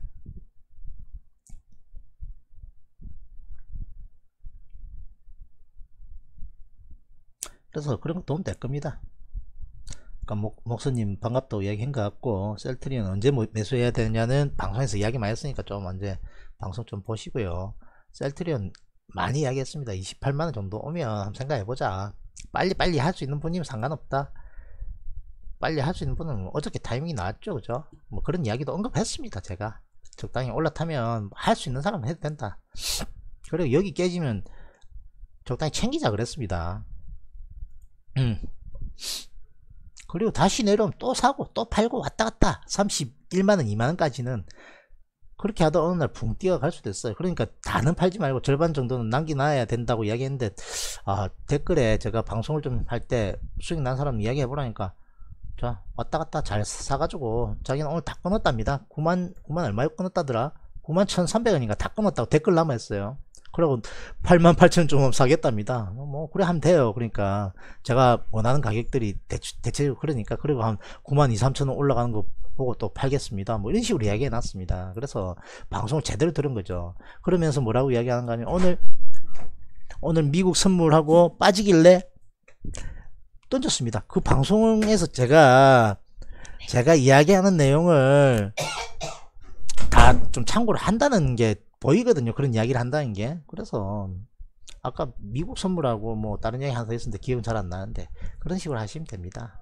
그래서 그런 거 도움 될 겁니다. 그러니까 목, 목수님 반갑다고 이야기한 것 같고, 셀트리온 언제 매수해야 되느냐는 방송에서 이야기 많이 했으니까 좀 언제 방송 좀 보시고요. 셀트리온 많이 이야기했습니다. 이십팔만 원 정도 오면 한번 생각해보자. 빨리 빨리 할 수 있는 분이면 상관없다. 빨리 할 수 있는 분은 어저께 타이밍이 나왔죠. 그죠? 뭐 그런 이야기도 언급했습니다. 제가 적당히 올라타면 할 수 있는 사람은 해도 된다. 그리고 여기 깨지면 적당히 챙기자 그랬습니다. 음. 그리고 다시 내려오면 또 사고 또 팔고 왔다 갔다 삼십일만 원 이만 원까지는 그렇게 하다 어느 날 붕 뛰어갈 수도 있어요. 그러니까 다는 팔지 말고 절반 정도는 남겨놔야 된다고 이야기했는데, 아, 댓글에 제가 방송을 좀 할 때 수익 난 사람 이야기 해보라니까, 자 왔다 갔다 잘 사가지고 자기는 오늘 다 끊었답니다. 구만 구만 얼마에 끊었다더라. 구만 천삼백 원인가 다 끊었다고 댓글 남아있어요. 그리고 팔만 팔천 원 좀 사겠답니다. 뭐 그래 하면 돼요. 그러니까 제가 원하는 가격들이 대체, 대체적으로 그러니까, 그리고 한 구만 이삼천 원 올라가는 거 보고 또 팔겠습니다. 뭐 이런 식으로 이야기해 놨습니다. 그래서 방송을 제대로 들은 거죠. 그러면서 뭐라고 이야기하는가 하면, 오늘 오늘 미국 선물하고 빠지길래 던졌습니다. 그 방송에서 제가 제가 이야기하는 내용을 다 좀 참고를 한다는 게 보이거든요. 그런 이야기를 한다는 게. 그래서 아까 미국 선물하고 뭐 다른 이야기 하나 더 했었는데 기억은 잘 안 나는데, 그런 식으로 하시면 됩니다.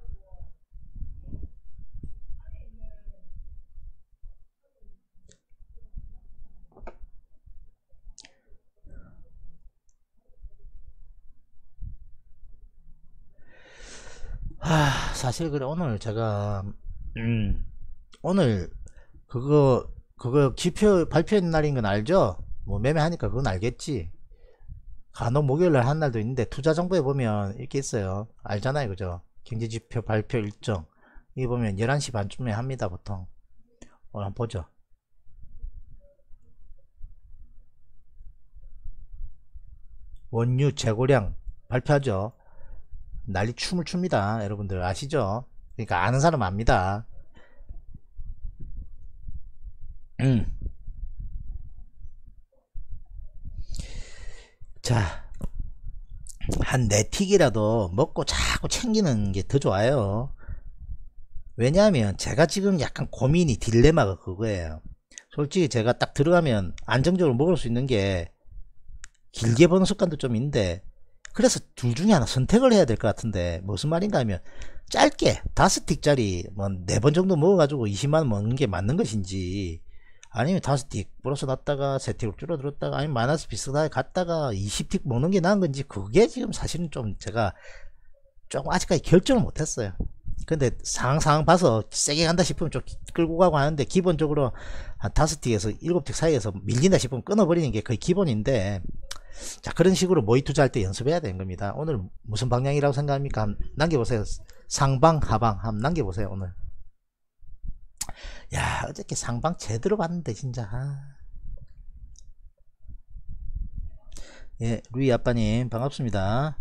하, 사실 그래 오늘 제가 음, 오늘 그거 그거 기표 발표한 날인 건 알죠? 뭐 매매하니까 그건 알겠지. 간혹 목요일날 한 날도 있는데 투자정보에 보면 이렇게 있어요. 알잖아요. 그죠? 경제지표 발표 일정 이게 보면 열한 시 반쯤에 합니다. 보통. 오늘 한번 보죠. 원유 재고량 발표하죠. 난리 춤을 춥니다. 여러분들 아시죠? 그러니까 아는 사람 압니다. 음. 자, 한 네 틱이라도 먹고 자꾸 챙기는 게 더 좋아요. 왜냐하면 제가 지금 약간 고민이 딜레마가 그거예요. 솔직히 제가 딱 들어가면 안정적으로 먹을 수 있는 게 길게 버는 습관도 좀 있는데, 그래서 둘 중에 하나 선택을 해야 될 것 같은데, 무슨 말인가 하면 짧게 다섯 틱짜리 뭐 네 번 정도 먹어가지고 이십만 원 먹는 게 맞는 것인지, 아니면 다섯 틱 플러스 놨다가 세 틱으로 줄어들었다가, 아니면 마이너스 비슷하게 갔다가 이십 틱 먹는 게 나은 건지, 그게 지금 사실은 좀 제가 조금 아직까지 결정을 못했어요. 근데 상황 상황 봐서 세게 간다 싶으면 좀 끌고 가고 하는데, 기본적으로 한 다섯 틱에서 일곱 틱 사이에서 밀린다 싶으면 끊어버리는 게 거의 기본인데, 자, 그런 식으로 모의 투자할 때 연습해야 되는 겁니다. 오늘 무슨 방향이라고 생각합니까? 한번 남겨보세요. 상방 하방 한번 남겨보세요. 오늘 야, 어저께 상방 제대로 봤는데 진짜. 아. 예, 루이 아빠님 반갑습니다.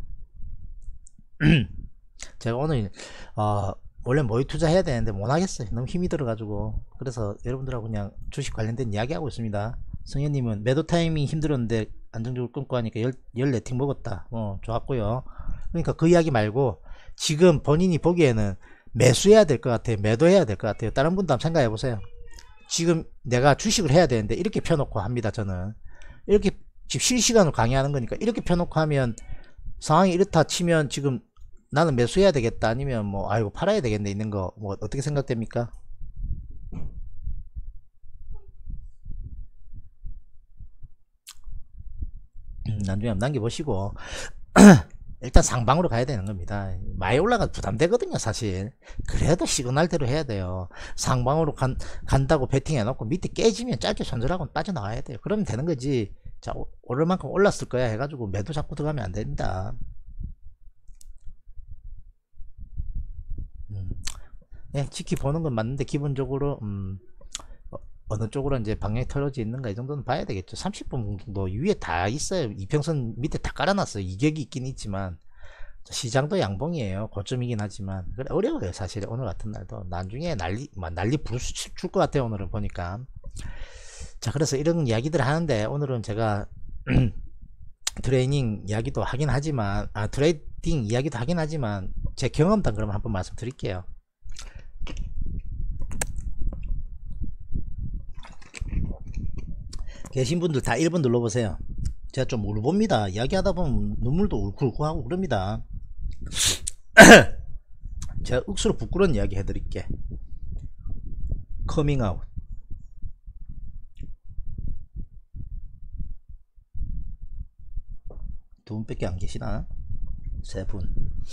제가 오늘 어, 원래 모의 투자 해야 되는데 못하겠어요. 너무 힘이 들어가지고. 그래서 여러분들하고 그냥 주식 관련된 이야기 하고 있습니다. 성현님은 매도 타이밍 힘들었는데 안정적으로 끊고 하니까 열네 틱 먹었다. 어, 좋았고요. 그러니까 그 이야기 말고 지금 본인이 보기에는 매수해야 될 것 같아요, 매도해야 될 것 같아요? 다른 분도 한번 생각해 보세요. 지금 내가 주식을 해야 되는데 이렇게 펴놓고 합니다. 저는 이렇게 지금 실시간으로 강의하는 거니까 이렇게 펴놓고 하면, 상황이 이렇다 치면 지금 나는 매수해야 되겠다, 아니면 뭐 아이고 팔아야 되겠네 있는 거, 뭐 어떻게 생각됩니까? 음, 나중에 한번 남겨보시고 일단 상방으로 가야 되는 겁니다. 많이 올라가 부담되거든요 사실. 그래도 시그널대로 해야 돼요. 상방으로 간, 간다고 베팅해 놓고 밑에 깨지면 짧게 손절하고 빠져나와야 돼요. 그러면 되는 거지. 자, 오를 만큼 올랐을 거야 해가지고 매도 잡고 들어가면 안 됩니다. 음. 네, 지켜보는 건 맞는데 기본적으로 음, 어, 어느 쪽으로 이제 방향이 틀어져 있는가 이 정도는 봐야 되겠죠. 삼십 분 정도 위에 다 있어요. 이평선 밑에 다 깔아놨어요. 이격이 있긴 있지만 시장도 양봉이에요. 고점이긴 하지만 그래 어려워요 사실. 오늘 같은 날도 나중에 난리 난리 부르스 줄 것 같아요 오늘은 보니까. 자, 그래서 이런 이야기들 하는데, 오늘은 제가 트레이닝 이야기도 하긴 하지만 아 트레이딩 이야기도 하긴 하지만 제 경험담 그러면 한번 말씀드릴게요. 계신 분들 다 일 번 눌러보세요. 제가 좀 울봅니다. 이야기하다 보면 눈물도 울컥울컥 하고 그럽니다. 제가 억수로 부끄러운 이야기 해드릴게. 커밍아웃. 두 분밖에 안 계시나? 세 분.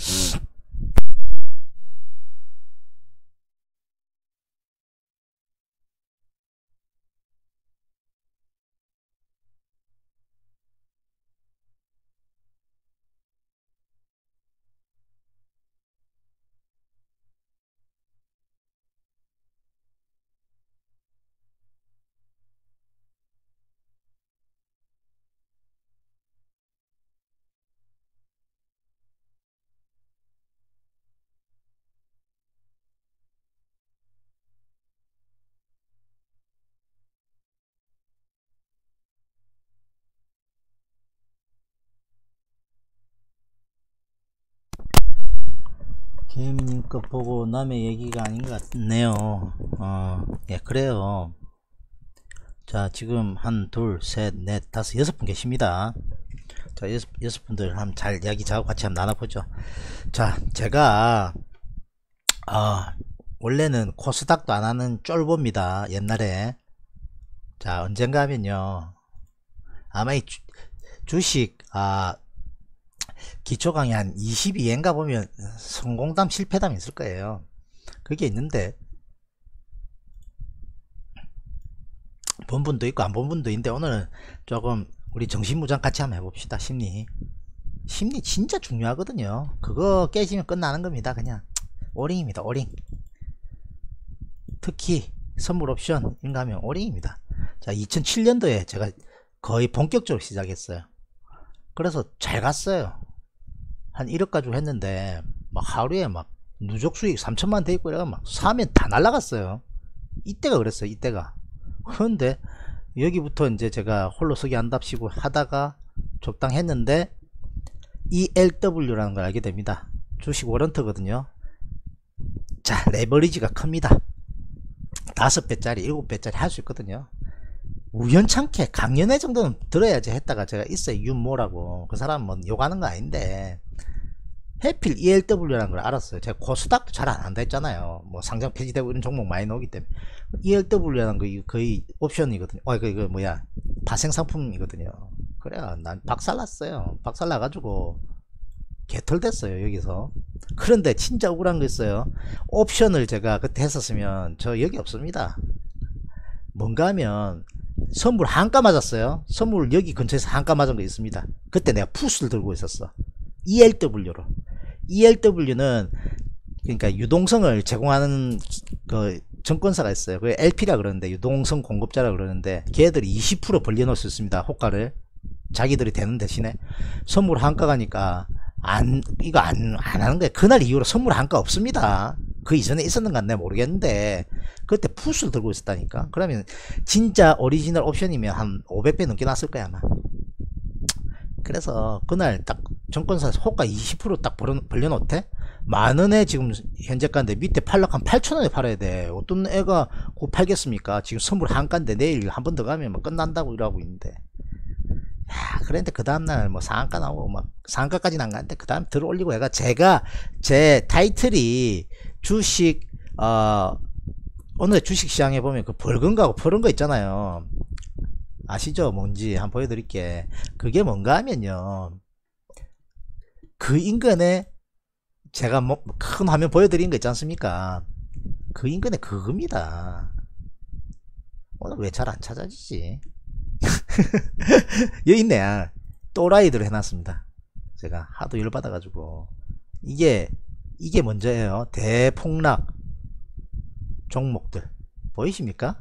개미님 거 보고 남의 얘기가 아닌 것 같네요. 어, 예, 그래요. 자, 지금 한, 둘, 셋, 넷, 다섯, 여섯 분 계십니다. 자, 여섯, 여섯 분들 한번 잘 이야기 저하고 같이 한번 나눠보죠. 자, 제가, 아, 원래는 코스닥도 안 하는 쫄보입니다. 옛날에. 자, 언젠가 하면요. 아마 이 주, 주식, 아, 기초 강의 한 이십이 회인가 보면 성공담 실패담 있을 거예요. 그게 있는데 본 분도 있고 안 본 분도 있는데, 오늘은 조금 우리 정신무장 같이 한번 해봅시다. 심리 심리 진짜 중요하거든요. 그거 깨지면 끝나는 겁니다. 그냥 오링입니다. 오링. 특히 선물 옵션 인가 하면 오링입니다. 자, 이천칠 년도에 제가 거의 본격적으로 시작했어요. 그래서 잘 갔어요. 한 일억 가지고 했는데 막 하루에 막 누적 수익 삼천만 돼 있고 이래가 막 사면 다 날라갔어요. 이때가 그랬어요. 이때가. 그런데 여기부터 이제 제가 홀로 서기 한답시고 하다가 적당했는데 이 엘 더블유라는 걸 알게 됩니다. 주식 워런트거든요. 자, 레버리지가 큽니다. 다섯 배짜리, 일곱 배짜리 할 수 있거든요. 우연찮게 강연회 정도는 들어야지 했다가 제가 있어요. 윤모라고. 그 사람 뭐 욕하는 거 아닌데 해필 이엘더블유라는 걸 알았어요. 제가 코스닥도 잘 안 한다 했잖아요. 뭐 상장 폐지되고 이런 종목 많이 나오기 때문에 이엘더블유라는 거 거의 옵션이거든요. 어, 그, 그 뭐야 파생상품이거든요. 그래야 난 박살났어요. 박살나가지고 개털됐어요 여기서. 그런데 진짜 억울한 거 있어요. 옵션을 제가 그때 했었으면 저 여기 없습니다. 뭔가 하면 선물 한가 맞았어요. 선물 여기 근처에서 한가 맞은 거 있습니다. 그때 내가 푸스를 들고 있었어. 이엘더블유로. 이엘더블유는 그러니까 유동성을 제공하는 그 증권사가 있어요. 그 엘피라 그러는데 유동성 공급자라 그러는데 걔들이 이십 퍼센트 벌려놓을 수 있습니다. 호가를 자기들이 되는 대신에 선물 한가 가니까 안 이거 안, 안 하는 거예요. 그날 이후로 선물 한가 없습니다. 그 이전에 있었는가 내가 모르겠는데 그때 푸스를 들고 있었다니까. 그러면 진짜 오리지널 옵션이면 한 오백 배 넘게 났을 거야 아마. 그래서 그날 딱 증권사에서 호가 이십 퍼센트 딱 벌려놓대. 만원에 지금 현재가인데 밑에 팔려고 한 팔천원에 팔아야 돼. 어떤 애가 곧 팔겠습니까? 지금 선물 한가인데 내일 한 번 더 가면 뭐 끝난다고 이러고 있는데. 야, 그런데 그 다음날 뭐 상한가 나오고 막 상한가까지는 안 가는데 그 다음 들어 올리고 얘가 제가 제 타이틀이 주식 어 오늘 주식시장에 보면 그 붉은 거하고 푸른 거 있잖아요. 아시죠? 뭔지 한번 보여드릴게. 그게 뭔가 하면요 그 인근에 제가 뭐 큰 화면 보여드린 거 있지 않습니까? 그 인근에 그겁니다. 오늘 왜 잘 안 찾아지지? 여기 있네. 또라이드로 해놨습니다. 제가 하도 열받아가지고. 이게 이게 먼저예요. 대폭락 종목들 보이십니까?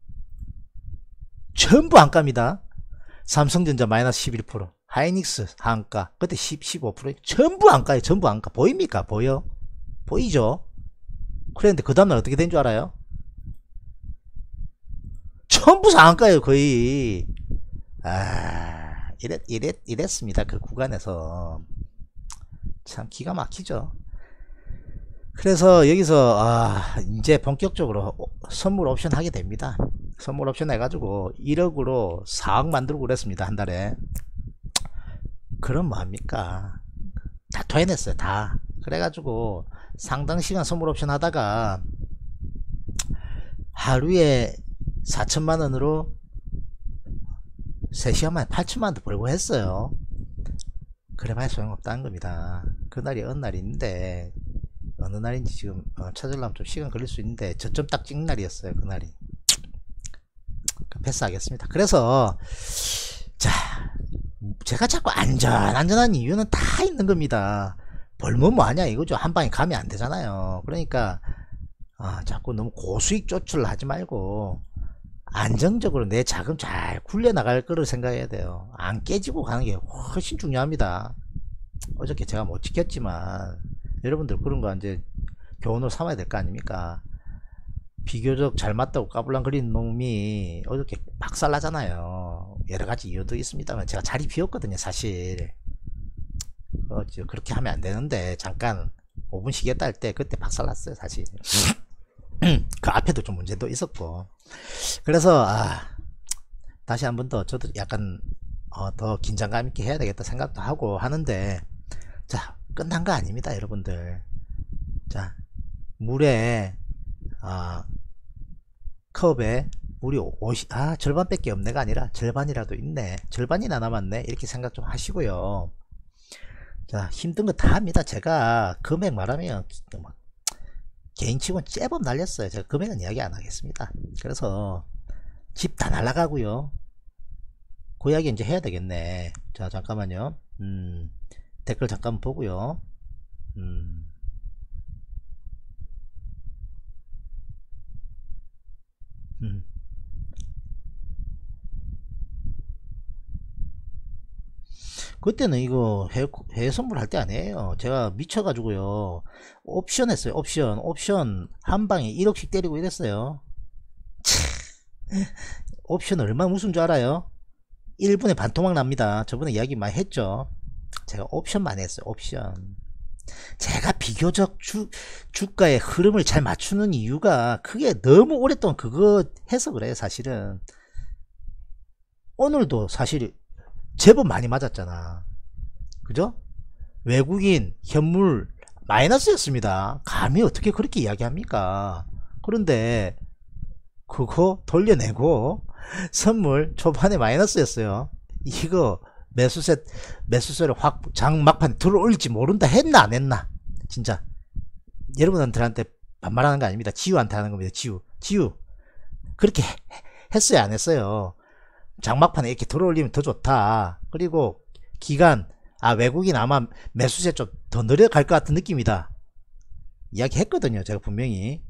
전부 한가입니다. 삼성전자 마이너스 십일 퍼센트, 하이닉스 한가 그때 십, 십오 퍼센트 전부 한가예요. 전부 한가. 보입니까? 보여? 보이죠? 그랬는데 그 다음날 어떻게 된 줄 알아요? 전부 상한가예요 거의. 아 이랬, 이랬, 이랬습니다. 그 구간에서 참 기가 막히죠. 그래서 여기서 아 이제 본격적으로 선물 옵션 하게 됩니다. 선물 옵션 해가지고 일억으로 사억 만들고 그랬습니다. 한 달에. 그럼 뭐합니까? 다 토해냈어요. 다. 그래가지고 상당 시간 선물 옵션 하다가 하루에 사천만원으로 세 시간 만에 팔천만원 더 벌고 했어요. 그래봐야 소용없다는 겁니다. 그날이 어느 날인데 어느 날인지 지금 어, 찾으려면 좀 시간 걸릴 수 있는데 저점 딱 찍는 날이었어요. 그날이. 패스하겠습니다. 그래서 자 제가 자꾸 안전 안전한 이유는 다 있는 겁니다. 벌면 뭐하냐 이거죠. 한 방에 가면 안 되잖아요. 그러니까 아, 자꾸 너무 고수익 조출을 하지 말고 안정적으로 내 자금 잘 굴려나갈 거를 생각해야 돼요. 안 깨지고 가는 게 훨씬 중요합니다. 어저께 제가 못 지켰지만 여러분들 그런 거 이제 교훈으로 삼아야 될 거 아닙니까? 비교적 잘 맞다고 까불랑거리는 놈이 어저께 박살나잖아요. 여러가지 이유도 있습니다만 제가 자리 비웠거든요 사실. 어, 그렇게 하면 안 되는데 잠깐 오 분 쉬겠다 할 때 그때 박살났어요 사실. 그 앞에도 좀 문제도 있었고. 그래서 아, 다시 한 번 더 저도 약간 어, 더 긴장감 있게 해야 되겠다 생각도 하고 하는데 자 끝난 거 아닙니다 여러분들. 자 물에 아 컵에 물이 오십, 아 절반밖에 없네가 아니라 절반이라도 있네, 절반이나 남았네 이렇게 생각 좀 하시고요. 자 힘든 거 다 합니다. 제가 금액 말하면 개인치고는 제법 날렸어요. 제가 금액은 이야기 안 하겠습니다. 그래서 집 다 날라가고요. 그 이야기 이제 해야 되겠네. 자 잠깐만요. 음, 댓글 잠깐 보고요. 음. 음. 그때는 이거 해외, 해외 선물 할 때 아니에요. 제가 미쳐가지고요. 옵션 했어요. 옵션. 옵션 한 방에 일억씩 때리고 이랬어요. 옵션 얼마 무슨 줄 알아요? 일 분에 반토막 납니다. 저번에 이야기 많이 했죠. 제가 옵션 많이 했어요. 옵션. 제가 비교적 주, 주가의 흐름을 잘 맞추는 이유가 크게 너무 오랫동안 그거 해서 그래요. 사실은 오늘도 사실 제법 많이 맞았잖아. 그죠? 외국인 현물 마이너스였습니다. 감히 어떻게 그렇게 이야기합니까? 그런데 그거 돌려내고 선물 초반에 마이너스였어요. 이거 매수세 매수세를 확 장 막판 들어올지 모른다 했나 안 했나? 진짜 여러분들한테 반말하는 거 아닙니다. 지우한테 하는 겁니다. 지우 지우 그렇게 했어요 안 했어요? 장막판에 이렇게 들어올리면 더 좋다. 그리고 기간 아 외국인 아마 매수세 좀 더 내려갈 것 같은 느낌이다 이야기 했거든요. 제가 분명히.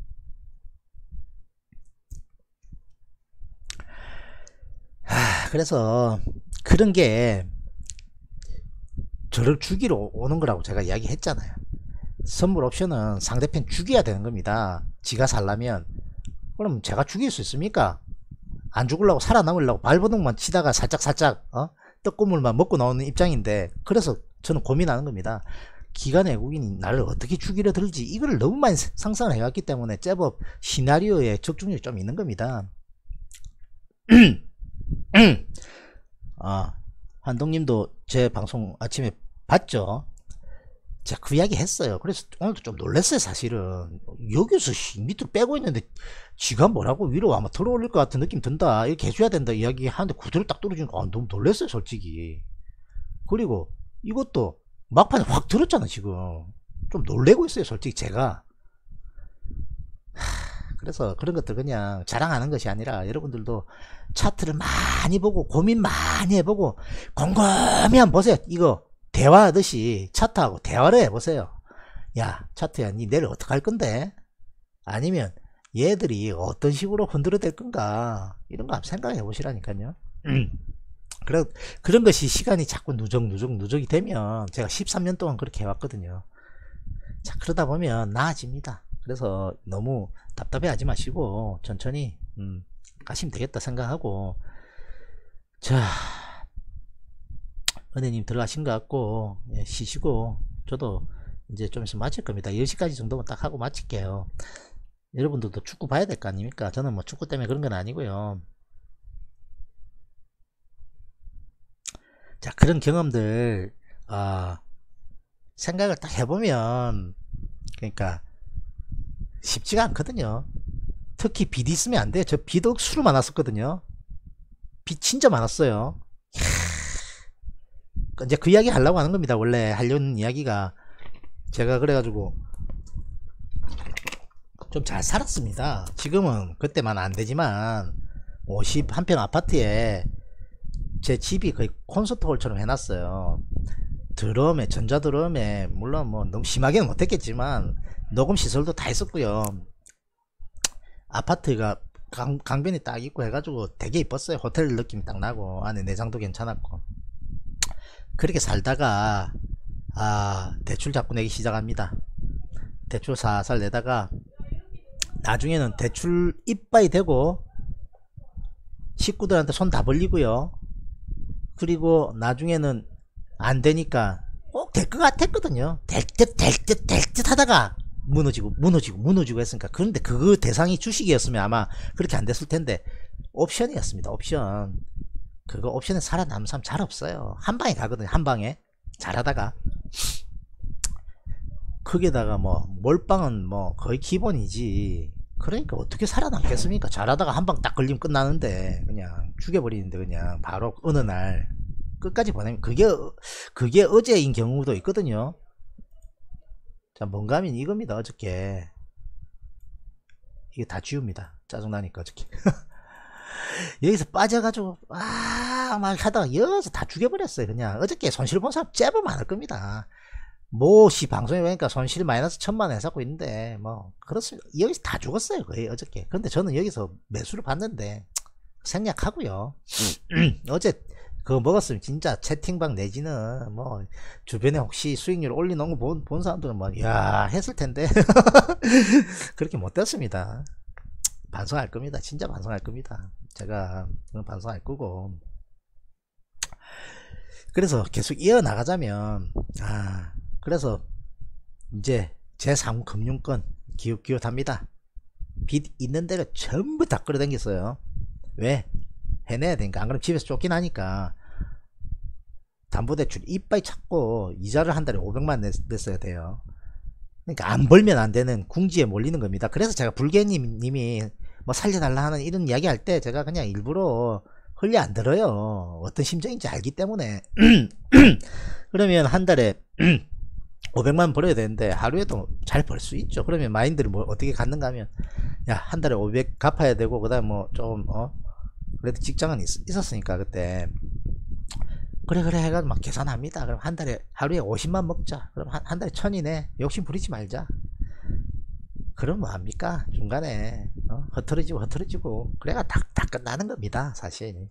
하, 그래서 그런 게 저를 죽이러 오는 거라고 제가 이야기 했잖아요. 선물 옵션은 상대편 죽여야 되는 겁니다. 지가 살라면. 그럼 제가 죽일 수 있습니까? 안 죽으려고 살아남으려고 발버둥만 치다가 살짝살짝 어? 떡고물만 먹고 나오는 입장인데, 그래서 저는 고민하는 겁니다. 기관 외국인이 나를 어떻게 죽이려 들지, 이걸 너무 많이 상상을 해왔기 때문에 제법 시나리오에 적중률이 좀 있는 겁니다. 아, 한동님도 제 방송 아침에 봤죠? 제가 그 이야기 했어요. 그래서 오늘도 좀 놀랐어요. 사실은 여기서 밑으로 빼고 있는데 지가 뭐라고 위로 아마 들어올릴 것 같은 느낌 든다, 이렇게 해줘야 된다 이야기 하는데 구두를 딱 떨어지니까 아, 너무 놀랐어요 솔직히. 그리고 이것도 막판에 확 들었잖아. 지금 좀 놀래고 있어요 솔직히 제가. 하, 그래서 그런 것들 그냥 자랑하는 것이 아니라 여러분들도 차트를 많이 보고 고민 많이 해보고 곰곰이 한번 보세요. 이거 대화하듯이 차트하고 대화를 해보세요. 야 차트야, 니 내일 어떡할 건데? 아니면 얘들이 어떤 식으로 흔들어 댈 건가, 이런 거 한번 생각해 보시라니까요. 음. 그래, 그런 것이 시간이 자꾸 누적 누적 누적이 되면, 제가 십삼 년 동안 그렇게 해왔거든요. 자, 그러다 보면 나아집니다. 그래서 너무 답답해 하지 마시고 천천히 음, 가시면 되겠다 생각하고. 자, 은혜님 들어가신 것 같고, 예, 쉬시고 저도 이제 좀 있으면 마칠 겁니다. 열 시까지 정도만 딱 하고 마칠게요. 여러분들도 축구 봐야 될 거 아닙니까? 저는 뭐 축구 때문에 그런 건 아니고요. 자, 그런 경험들 어, 생각을 딱 해보면 그러니까 쉽지가 않거든요. 특히 빚 있으면 안 돼요. 저 빚 억수로 많았었거든요. 빚 진짜 많았어요. 이제 그 이야기 하려고 하는 겁니다. 원래 하려는 이야기가. 제가 그래가지고 좀 잘 살았습니다. 지금은 그때만 안 되지만 오십일 평 아파트에 제 집이 거의 콘서트홀처럼 해놨어요. 드럼에, 전자드럼에, 물론 뭐 너무 심하게는 못했겠지만 녹음 시설도 다 있었고요. 아파트가 강, 강변이 딱 있고 해가지고 되게 이뻤어요. 호텔 느낌이 딱 나고 안에 내장도 괜찮았고. 그렇게 살다가 아, 대출 자꾸 내기 시작합니다. 대출 살살 내다가 나중에는 대출 이빠이 되고 식구들한테 손 다 벌리고요. 그리고 나중에는 안 되니까 꼭 될 것 같았거든요. 될 듯 될 듯 될 듯 하다가 무너지고 무너지고 무너지고 했으니까. 그런데 그 대상이 주식이었으면 아마 그렇게 안 됐을 텐데 옵션이었습니다. 옵션. 그거 옵션에 살아남는 사람 잘 없어요. 한 방에 가거든요. 한 방에 잘하다가. 거기에다가 뭐 몰빵은 뭐 거의 기본이지. 그러니까 어떻게 살아남겠습니까? 잘하다가 한 방 딱 걸리면 끝나는데 그냥 죽여버리는데 그냥 바로 어느 날 끝까지 보내면 그게 그게 어제인 경우도 있거든요. 자, 뭔가 하면 이겁니다. 어저께 이게 다 지웁니다. 짜증나니까 어저께 여기서 빠져가지고 아막 하다가 여기서 다 죽여버렸어요. 그냥 어저께 손실 본 사람 제법 많을 겁니다. 뭐시 방송에 보니까 손실 마이너스 천만 원 해서고 있는데 뭐 그렇습니다. 여기서 다 죽었어요 거의 어저께. 근데 저는 여기서 매수를 봤는데 생략하고요. 어제 그거 먹었으면 진짜 채팅방 내지는 뭐 주변에 혹시 수익률 올리는 거 본, 본 사람들은 막 야 했을 텐데 그렇게 못 됐습니다. 반성할 겁니다. 진짜 반성할 겁니다. 제가 반성할 거고. 그래서 계속 이어나가자면 아 그래서 이제 제삼 금융권 기웃기웃합니다. 빚 있는 데가 전부 다 끌어당겼어요. 왜? 해내야 되니까. 안 그러면 집에서 쫓겨나니까. 담보대출 이빠이 찾고 이자를 한 달에 오백만 냈, 냈어야 돼요. 그러니까 안 벌면 안 되는 궁지에 몰리는 겁니다. 그래서 제가 불개님이 뭐 살려달라 하는 이런 이야기 할 때 제가 그냥 일부러 흘려 안 들어요. 어떤 심정인지 알기 때문에. 그러면 한 달에 오백만 원 벌어야 되는데 하루에도 잘 벌 수 있죠. 그러면 마인드를 뭐 어떻게 갖는가 하면, 야, 한 달에 오백 갚아야 되고, 그 다음 뭐 좀 어 그래도 직장은 있, 있었으니까 그때 그래 그래 해가지고 막 계산합니다. 그럼 한 달에 하루에 오십만 먹자. 그럼 한, 한 달에 천이네. 욕심 부리지 말자. 그럼 뭐합니까? 중간에 어? 흐트러지고 흐트러지고 그래가 다, 다 끝나는 겁니다, 사실.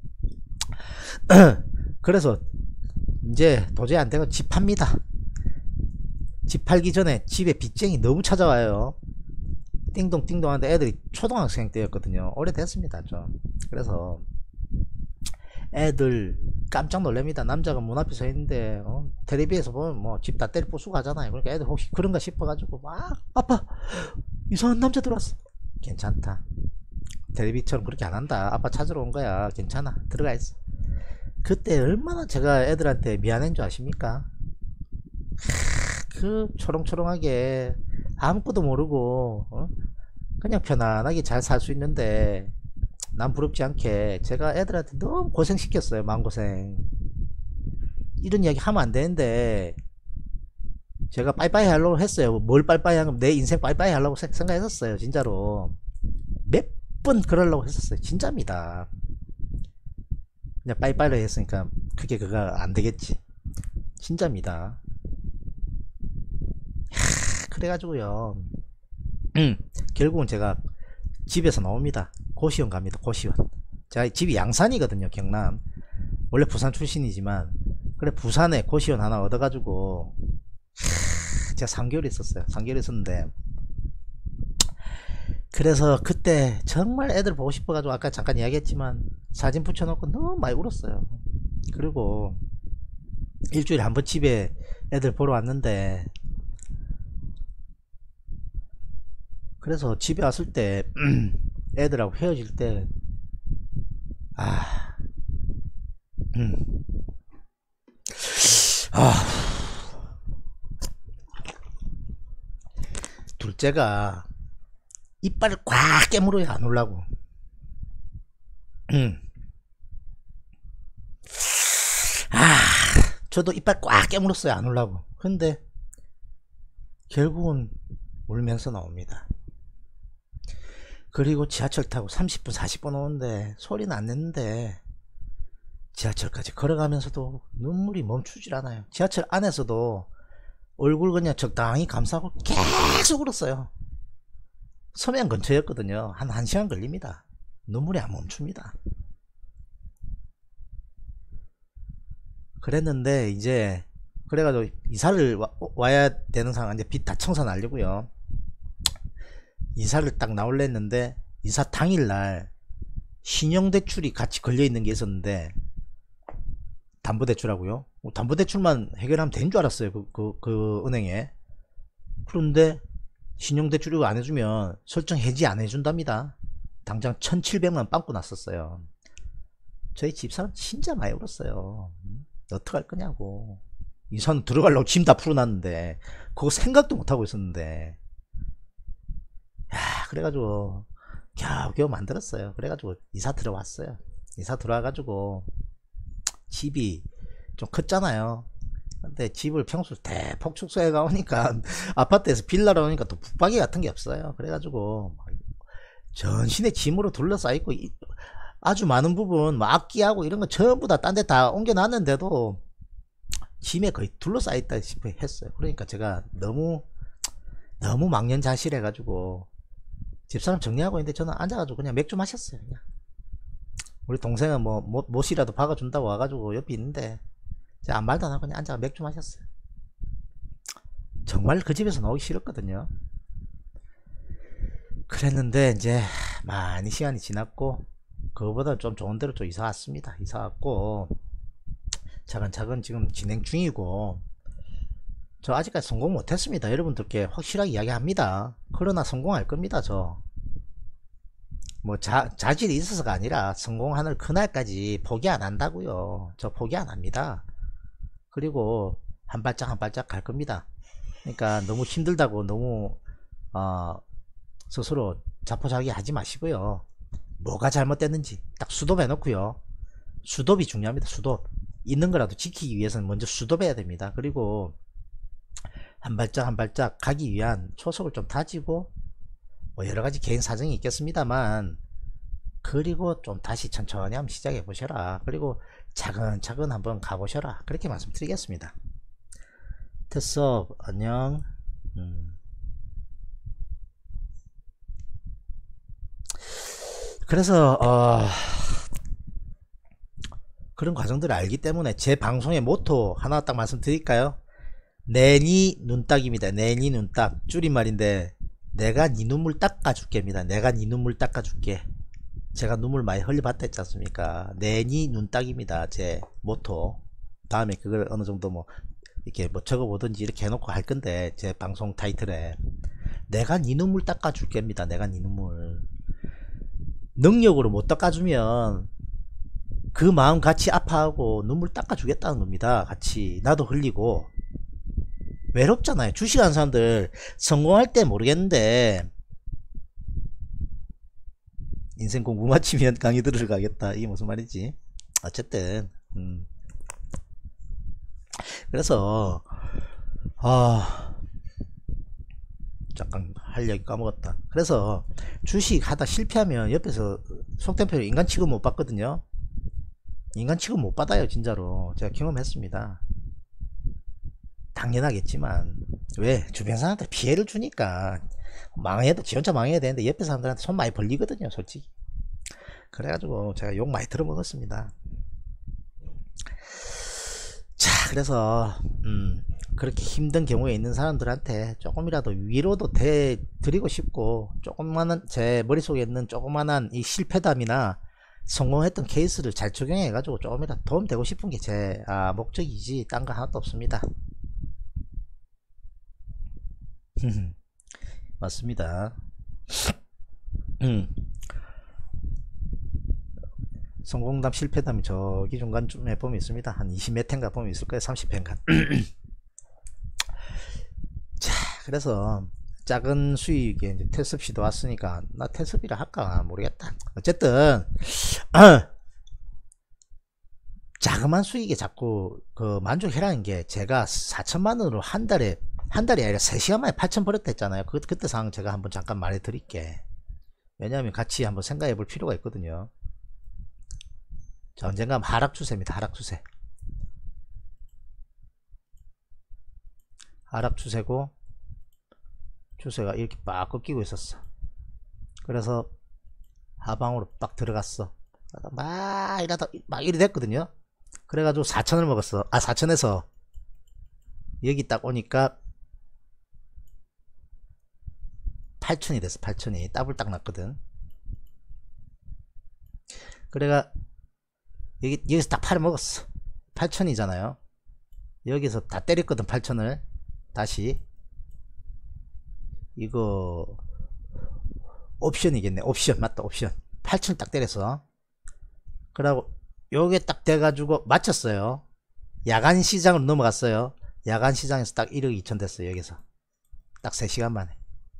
그래서 이제 도저히 안 되고 집 팝니다. 집 팔기 전에 집에 빚쟁이 너무 찾아와요. 띵동 띵동 하는데 애들이 초등학생 때였거든요. 오래됐습니다 좀. 그래서 애들 깜짝 놀랍니다. 남자가 문 앞에 서 있는데 어? 텔레비에서 보면 뭐 집 다 때려 부수고 하잖아요. 그러니까 애들 혹시 그런가 싶어가지고 막, 아빠 이상한 남자 들어왔어. 괜찮다. 텔레비처럼 그렇게 안 한다. 아빠 찾으러 온 거야. 괜찮아. 들어가 있어. 그때 얼마나 제가 애들한테 미안한 줄 아십니까? 그 초롱초롱하게 아무것도 모르고 어? 그냥 편안하게 잘 살 수 있는데 난 부럽지 않게 제가 애들한테 너무 고생시켰어요. 마음고생. 이런 이야기 하면 안 되는데 제가 빠이빠이 하려고 했어요. 뭘 빠이빠이 하면 내 인생 빠이빠이 하려고 생각했었어요. 진짜로 몇 번 그러려고 했었어요. 진짜입니다. 그냥 빠이빠이로 했으니까 그게 그거 안 되겠지. 진짜입니다. 그래가지고요 음, 결국은 제가 집에서 나옵니다. 고시원 갑니다. 고시원. 제가 집이 양산이거든요. 경남. 원래 부산 출신이지만 그래 부산에 고시원 하나 얻어가지고 제가 삼 개월 있었어요. 삼 개월 있었는데 그래서 그때 정말 애들 보고 싶어가지고 아까 잠깐 이야기했지만 사진 붙여놓고 너무 많이 울었어요. 그리고 일주일에 한 번 집에 애들 보러 왔는데 그래서 집에 왔을 때 애들하고 헤어질 때 아, 음, 아, 둘째가 이빨을 꽉 깨물어야 안 울라고. 음. 아, 저도 이빨 꽉 깨물었어요. 안 울라고. 근데 결국은 울면서 나옵니다. 그리고 지하철 타고 삼십 분 사십 분 오는데 소리는 안 냈는데 지하철까지 걸어가면서도 눈물이 멈추질 않아요. 지하철 안에서도 얼굴 그냥 적당히 감싸고 계속 울었어요. 서면 근처였거든요. 한 1시간 걸립니다. 눈물이 안 멈춥니다. 그랬는데 이제 그래가지고 이사를 와, 와야 되는 상황. 이제 빚 다 청산 하려고요. 이사를 딱 나올려 했는데 이사 당일날 신용대출이 같이 걸려있는 게 있었는데 담보대출하고요. 담보대출만 해결하면 된 줄 알았어요. 그, 그, 그 은행에. 그런데 신용대출이고 안 해주면 설정 해지 안 해준답니다. 당장 천칠백만 빵꾸 났었어요. 저희 집사람 진짜 많이 울었어요. 어떡할 거냐고. 이사는 들어가려고 짐 다 풀어놨는데 그거 생각도 못하고 있었는데 야, 그래가지고 겨우겨우 만들었어요. 그래가지고 이사 들어왔어요. 이사 들어와가지고 집이 좀 컸잖아요. 근데 집을 평소 대폭 축소해 가오니까 아파트에서 빌라로 오니까 또 붙박이 같은 게 없어요. 그래가지고 전신에 짐으로 둘러싸이고 아주 많은 부분 뭐 악기하고 이런 거 전부 다 딴 데 다 옮겨놨는데도 짐에 거의 둘러싸였다시피 했어요. 그러니까 제가 너무 너무 망연자실해 가지고 집사람 정리하고 있는데 저는 앉아가지고 그냥 맥주 마셨어요. 그냥. 우리 동생은 뭐 못이라도 박아준다고 와가지고 옆에 있는데 제가 아무 말도 안 하고 그냥 앉아가 맥주 마셨어요. 정말 그 집에서 나오기 싫었거든요. 그랬는데 이제 많이 시간이 지났고 그거보다 좀 좋은 데로 좀 이사 왔습니다. 이사 왔고 차근차근 지금 진행 중이고 저 아직까지 성공 못했습니다. 여러분들께 확실하게 이야기합니다. 그러나 성공할 겁니다. 저 뭐 자질이 있어서가 아니라 성공하는 그날까지 포기 안 한다고요. 저 포기 안 합니다. 그리고 한 발짝 한 발짝 갈 겁니다. 그러니까 너무 힘들다고 너무 어, 스스로 자포자기 하지 마시고요. 뭐가 잘못됐는지 딱 수도해 놓고요. 수도비 중요합니다. 수도 있는 거라도 지키기 위해서는 먼저 수도해야 됩니다. 그리고 한 발짝 한 발짝 가기 위한 초석을 좀 다지고 뭐 여러가지 개인 사정이 있겠습니다만 그리고 좀 다시 천천히 한번 시작해 보셔라. 그리고 차근차근 한번 가보셔라. 그렇게 말씀드리겠습니다. 됐어. 안녕. 음. 그래서 어 그런 과정들을 알기 때문에 제 방송의 모토 하나 딱 말씀드릴까요? 내니 눈딱입니다. 내니 눈딱 줄임말인데 내가 네 눈물 닦아줄게입니다. 내가 네 눈물 닦아줄게. 제가 눈물 많이 흘려봤다 했지 않습니까? 내니 눈딱입니다. 제 모토. 다음에 그걸 어느 정도 뭐 이렇게 뭐 적어보든지 이렇게 해놓고 할 건데 제 방송 타이틀에 내가 네 눈물 닦아줄게입니다. 내가 네 눈물. 능력으로 못 닦아주면 그 마음 같이 아파하고 눈물 닦아주겠다는 겁니다. 같이 나도 흘리고. 외롭잖아요. 주식하는 사람들 성공할 때 모르겠는데 인생 공부 마치면 강의 들으러 가겠다. 이게 무슨 말이지? 어쨌든 음. 그래서 아 잠깐 할 얘기 까먹었다. 그래서 주식 하다 실패하면 옆에서 속된 표현 인간 취급 못 받거든요. 인간 취급 못 받아요. 진짜로 제가 경험했습니다. 당연하겠지만 왜 주변 사람한테 피해를 주니까 망해도 지 혼자 망해야 되는데 옆에 사람들한테 손 많이 벌리거든요. 솔직히. 그래가지고 제가 욕 많이 들어먹었습니다. 자 그래서 음 그렇게 힘든 경우에 있는 사람들한테 조금이라도 위로도 대 드리고 싶고 조금만한 제 머릿속에 있는 조그만한 이 실패담이나 성공했던 케이스를 잘 적용해 가지고 조금이라도 도움되고 싶은 게 제 아, 목적이지 딴 거 하나도 없습니다. 맞습니다. 음. 성공담 실패담이 저기 중간쯤에 보면 있습니다. 한 이십 몇 회인가 보면 있을 거예요. 삼십 회인가. 자 그래서 작은 수익에 이제 테스비도 왔으니까 나 테스비를 할까 모르겠다. 어쨌든 자그만 수익에 자꾸 그 만족해라는 게 제가 사천만 원으로 한 달에 한 달이 아니라 세 시간 만에 팔천 벌었다 했잖아요. 그, 그때 상황 제가 한번 잠깐 말해 드릴게. 왜냐하면 같이 한번 생각해 볼 필요가 있거든요. 자, 언젠가 하락 추세입니다. 하락 추세. 하락 추세고 추세가 이렇게 빡 꺾이고 있었어. 그래서 하방으로 빡 들어갔어. 막 이러다 막 이리 됐거든요. 그래가지고 사천을 먹었어. 아 사천에서 여기 딱 오니까 팔천이 됐어. 팔천이 더블 딱 났거든. 그래가 여기 여기서 딱 팔을 먹었어. 팔천이잖아요. 여기서 다 때렸거든. 팔천을 다시. 이거 옵션이겠네. 옵션 맞다. 옵션 팔천 딱 때렸어. 그러고 요게 딱 돼가지고 맞췄어요. 야간 시장으로 넘어갔어요. 야간 시장에서 딱 일억 이천 됐어요. 여기서 딱 세 시간 만에.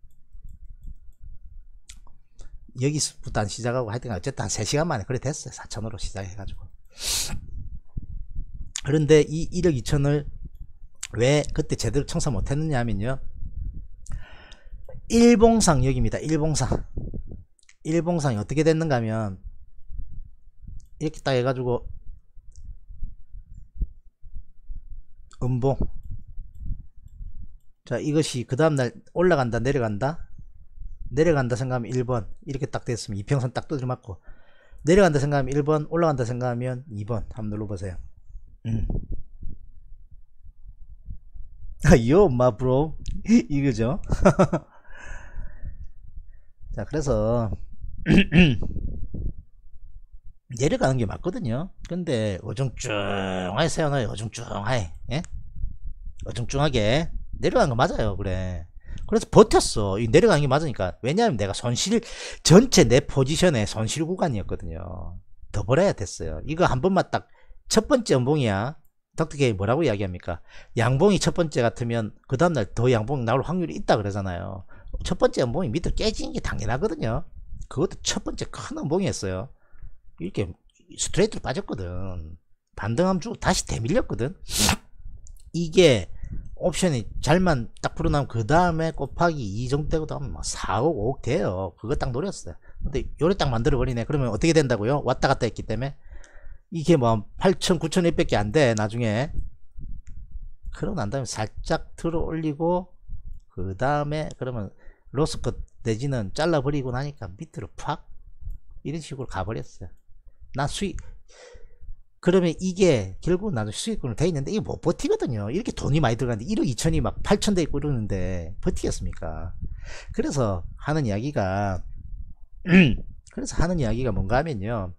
여기서부터 안 시작하고 하여튼 어쨌든 한 세 시간 만에 그래 됐어요. 사천으로 시작해가지고. 그런데 이 일억 이천을 왜 그때 제대로 청산 못했느냐 하면요, 일봉상 여기입니다. 일봉상 일봉상이 어떻게 됐는가 하면 이렇게 딱 해가지고 음봉. 자 이것이 그 다음날 올라간다 내려간다 내려간다 생각하면 일 번 이렇게 딱 됐으면 이평선 딱 두드려 맞고, 내려간다 생각하면 일 번 올라간다 생각하면 이 번 한번 눌러보세요. 음. 요 마 브로 이거죠. 자 그래서 내려가는 게 맞거든요. 근데 어중중하게 세워놔요. 어중중하게. 예? 어중중하게 내려간 거 맞아요. 그래. 그래서 버텼어. 이 내려가는 게 맞으니까. 왜냐하면 내가 손실, 전체 내 포지션의 손실 구간이었거든요. 더 벌어야 됐어요. 이거 한 번만 딱, 첫 번째 연봉이야. 닥터케이 뭐라고 이야기합니까? 양봉이 첫 번째 같으면 그 다음날 더 양봉 나올 확률이 있다 그러잖아요. 첫 번째 연봉이 밑으로 깨지는 게 당연하거든요. 그것도 첫 번째 큰 연봉이었어요. 이렇게 스트레이트로 빠졌거든. 반등함 주고 다시 대밀렸거든. 이게 옵션이 잘만 딱 풀어나면 그 다음에 곱하기 이 정도 되고 나면 막 사억 오억 돼요. 그거 딱 노렸어요. 근데 요래 딱 만들어 버리네. 그러면 어떻게 된다고요? 왔다 갔다 했기 때문에 이게 뭐 팔천 구천일백 개 안 돼. 나중에 그러고 난 다음에 살짝 들어 올리고 그 다음에 그러면 로스컷 내지는 잘라 버리고 나니까 밑으로 팍 이런 식으로 가버렸어요. 나 수익, 그러면 이게 결국 나도 수익금으로 돼 있는데 이게 못 버티거든요. 이렇게 돈이 많이 들어가는데 일억 이천이 막 팔천 돼 있고 이러는데 버티겠습니까? 그래서 하는 이야기가 그래서 하는 이야기가 뭔가 하면요,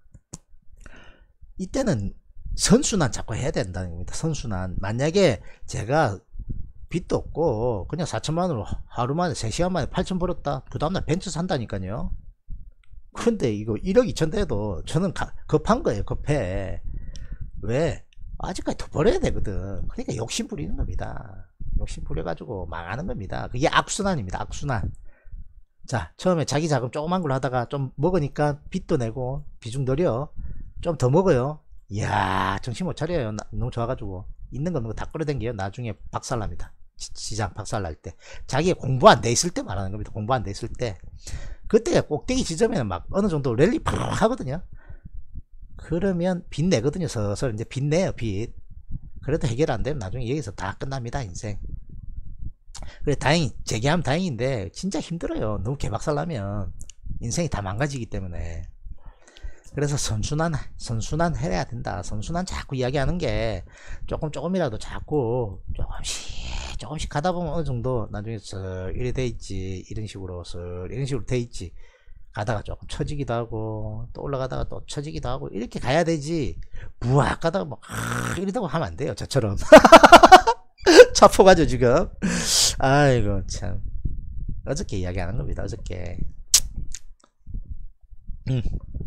이때는 선순환 자꾸 해야 된다는 겁니다. 선순환. 만약에 제가 빚도 없고 그냥 사천만 원으로 하루 만에 세 시간 만에 팔천 벌었다. 그 다음날 벤츠 산다니까요. 근데 이거 일억 이천 돼도 저는 가, 급한 거예요. 급해. 왜? 아직까지 더 벌어야 되거든. 그러니까 욕심 부리는 겁니다. 욕심 부려가지고 망하는 겁니다. 그게 악순환입니다. 악순환. 자, 처음에 자기 자금 조그만 걸 하다가 좀 먹으니까 빚도 내고 비중 늘려. 좀 더 먹어요. 이야, 정신 못 차려요. 나, 너무 좋아가지고. 있는 거 없는 거 다 끌어당겨요. 나중에 박살납니다. 시장 박살날 때. 자기가 공부 안 돼 있을 때 말하는 겁니다. 공부 안 돼 있을 때. 그때 꼭대기 지점에는 막 어느 정도 랠리 팍 하거든요. 그러면 빚 내거든요. 서서 이제 빚 내요. 빚. 그래도 해결 안 되면 나중에 여기서 다 끝납니다. 인생. 그래, 다행히 재기하면 다행인데 진짜 힘들어요. 너무 개박살나면 인생이 다 망가지기 때문에. 그래서 선순환 선순환 해야 된다. 선순환 자꾸 이야기하는 게 조금 조금이라도 자꾸 조금씩 조금씩 가다 보면 어느 정도 나중에 슬 이래 돼 있지. 이런 식으로 슬 이런 식으로 돼 있지. 가다가 조금 처지기도 하고 또 올라가다가 또 처지기도 하고 이렇게 가야 되지. 부악 가다가 뭐 이러다고 하면 안 돼요. 저처럼. 차포가죠 지금. 아이고 참. 어저께 이야기하는 겁니다. 어저께. 음.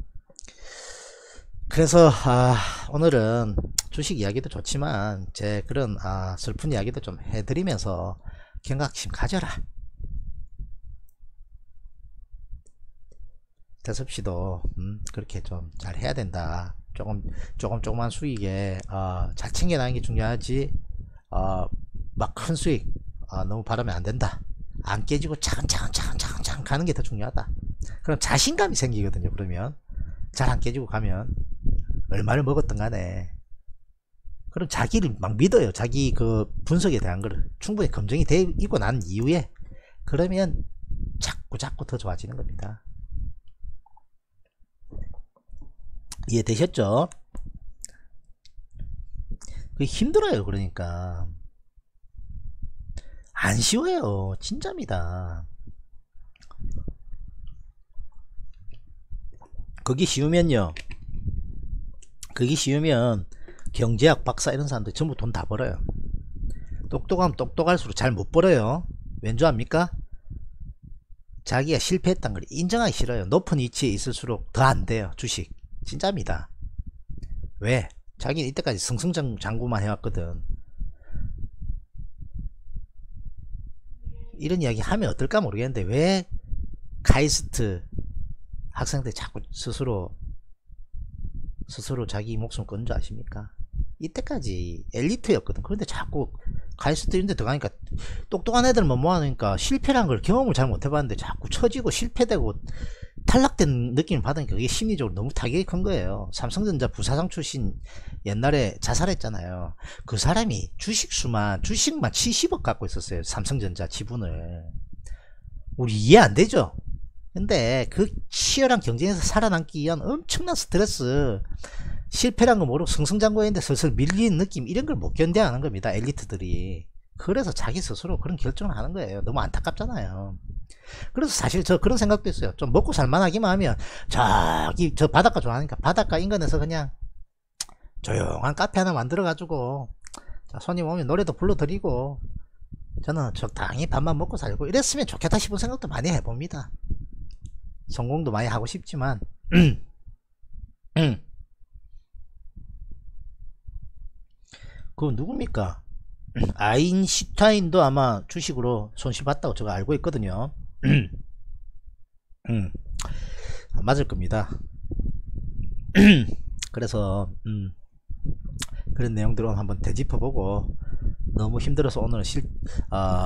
그래서 아, 오늘은 주식 이야기도 좋지만 제 그런 아, 슬픈 이야기도 좀 해드리면서 경각심 가져라. 대섭씨도 음, 그렇게 좀 잘 해야 된다. 조금 조금 조그만 수익에 어, 잘 챙겨나가는 게 중요하지. 어, 막 큰 수익 어, 너무 바라면 안 된다. 안 깨지고 차근차근 차근차근 차근 가는 게 더 중요하다. 그럼 자신감이 생기거든요. 그러면 잘 안 깨지고 가면 얼마를 먹었든 간에 그럼 자기를 막 믿어요. 자기 그 분석에 대한 거를 충분히 검증이 돼 있고 난 이후에 그러면 자꾸 자꾸 더 좋아지는 겁니다. 이해되셨죠? 그게 힘들어요. 그러니까 안 쉬워요. 진짜입니다. 그게 쉬우면요, 그게 쉬우면 경제학 박사 이런 사람들 전부 돈 다 벌어요. 똑똑하면 똑똑할수록 잘 못 벌어요. 왠 줄 압니까? 자기가 실패했다는 걸 인정하기 싫어요. 높은 위치에 있을수록 더 안 돼요. 주식 진짜입니다. 왜? 자기는 이때까지 승승장구만 해왔거든. 이런 이야기 하면 어떨까 모르겠는데 왜 카이스트 학생들 자꾸 스스로 스스로 자기 목숨 끊는 줄 아십니까? 이때까지 엘리트였거든. 그런데 자꾸 카이스트 이런 데 들어가니까 똑똑한 애들만 모아놓으니까 실패란 걸 경험을 잘 못 해봤는데 자꾸 처지고 실패되고 탈락된 느낌을 받으니까 그게 심리적으로 너무 타격이 큰 거예요. 삼성전자 부사장 출신 옛날에 자살했잖아요. 그 사람이 주식수만 주식만 칠십억 갖고 있었어요. 삼성전자 지분을. 우리 이해 안 되죠? 근데 그 치열한 경쟁에서 살아남기 위한 엄청난 스트레스, 실패란 거 모르고 승승장구했는데 슬슬 밀리는 느낌, 이런 걸 못 견뎌하는 겁니다. 엘리트들이. 그래서 자기 스스로 그런 결정을 하는 거예요. 너무 안타깝잖아요. 그래서 사실 저 그런 생각도 있어요. 좀 먹고 살만하기만 하면 저기 저 바닷가 좋아하니까 바닷가 인근에서 그냥 조용한 카페 하나 만들어 가지고 자, 손님 오면 노래도 불러드리고 저는 적당히 밥만 먹고 살고 이랬으면 좋겠다 싶은 생각도 많이 해봅니다. 성공도 많이 하고 싶지만 그거 누굽니까? 아인슈타인도 아마 주식으로 손실 봤다고 제가 알고 있거든요. 음, 맞을 겁니다. 그래서 음, 그런 내용들은 한번 되짚어보고 너무 힘들어서 오늘은 실, 어,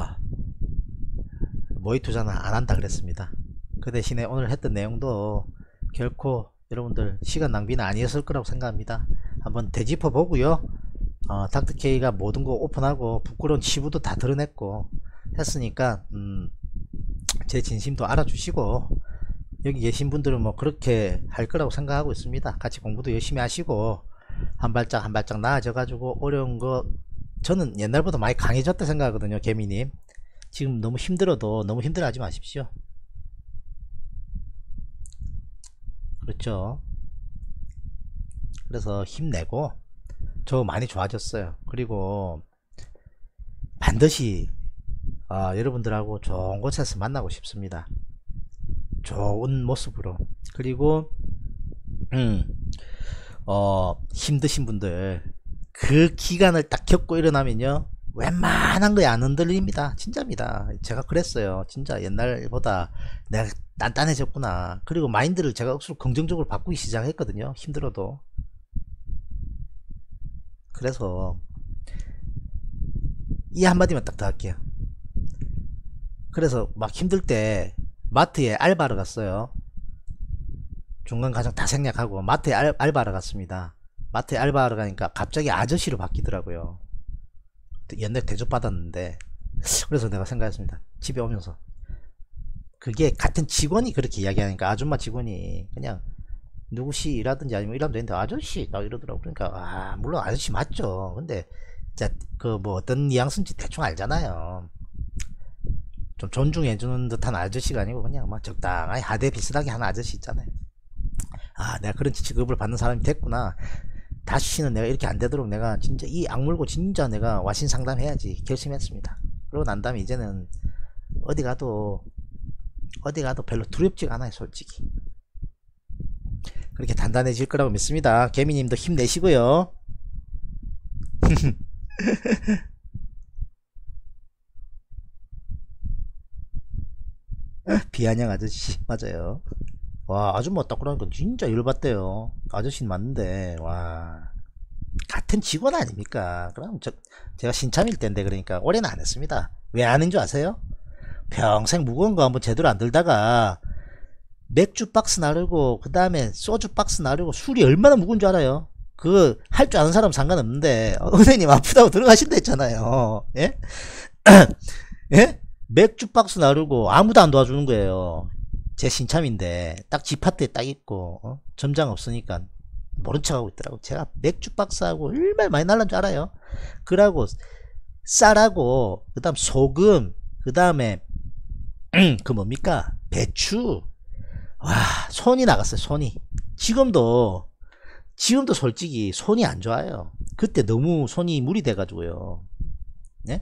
모의 투자는 안 한다 그랬습니다. 그 대신에 오늘 했던 내용도 결코 여러분들 시간 낭비는 아니었을 거라고 생각합니다. 한번 되짚어 보고요. 어, 닥터케이가 모든 거 오픈하고 부끄러운 치부도 다 드러냈고 했으니까 음, 제 진심도 알아주시고 여기 계신 분들은 뭐 그렇게 할 거라고 생각하고 있습니다. 같이 공부도 열심히 하시고 한 발짝 한 발짝 나아져 가지고 어려운 거 저는 옛날보다 많이 강해졌다 생각하거든요. 개미님 지금 너무 힘들어도 너무 힘들어하지 마십시오. 그렇죠. 그래서 힘내고 저 많이 좋아졌어요. 그리고 반드시 어, 여러분들하고 좋은 곳에서 만나고 싶습니다. 좋은 모습으로. 그리고 음, 어, 힘드신 분들 그 기간을 딱 겪고 일어나면요 웬만한 거에 안 흔들립니다. 진짜입니다. 제가 그랬어요. 진짜 옛날보다 내가 단단해졌구나. 그리고 마인드를 제가 억수로 긍정적으로 바꾸기 시작했거든요. 힘들어도. 그래서 이 한마디만 딱 더 할게요. 그래서 막 힘들 때 마트에 알바를 갔어요. 중간 과정 다 생략하고 마트에 알, 알바를 갔습니다. 마트에 알바를 가니까 갑자기 아저씨로 바뀌더라고요. 옛날에 대접받았는데 그래서 내가 생각했습니다. 집에 오면서 그게 같은 직원이 그렇게 이야기하니까 아줌마 직원이 그냥 누구시라든지 아니면 이러면 되는데 아저씨 딱 이러더라고. 그러니까 아 물론 아저씨 맞죠. 근데 그 뭐 어떤 뉘앙스인지 대충 알잖아요. 좀 존중해주는 듯한 아저씨가 아니고 그냥 막 적당하게 하대 비슷하게 하는 아저씨 있잖아요. 아 내가 그런 직업을 받는 사람이 됐구나. 다시는 내가 이렇게 안 되도록 내가 진짜 이 악물고 진짜 내가 와신 상담해야지 결심했습니다. 그러고 난 다음에 이제는 어디 가도 어디 가도 별로 두렵지가 않아요. 솔직히 그렇게 단단해질 거라고 믿습니다. 개미님도 힘내시고요. 비아냥 아저씨 맞아요. 와 아줌마 딱 그러니까 진짜 열받대요. 아저씨는 맞는데 와 같은 직원 아닙니까? 그럼 저, 제가 신참일 때인데 그러니까 올해는 안 했습니다. 왜 안 한 줄 아세요? 평생 무거운 거 한번 제대로 안 들다가 맥주 박스 나르고 그 다음에 소주 박스 나르고 술이 얼마나 무거운 줄 알아요? 그거 할 줄 아는 사람 상관없는데 어, 은혜님 아프다고 들어가신다 했잖아요. 예? 예? 맥주 박스 나르고 아무도 안 도와주는 거예요. 제 신참인데 딱 지파트에 딱 있고 어? 점장 없으니까 모른 척하고 있더라고. 제가 맥주 박스하고 얼마나 많이 날란 줄 알아요? 그러고 쌀하고 그 다음 소금 그 다음에 그 뭡니까 배추 와 손이 나갔어요. 손이 지금도 지금도 솔직히 손이 안 좋아요. 그때 너무 손이 물이 돼 가지고요. 네?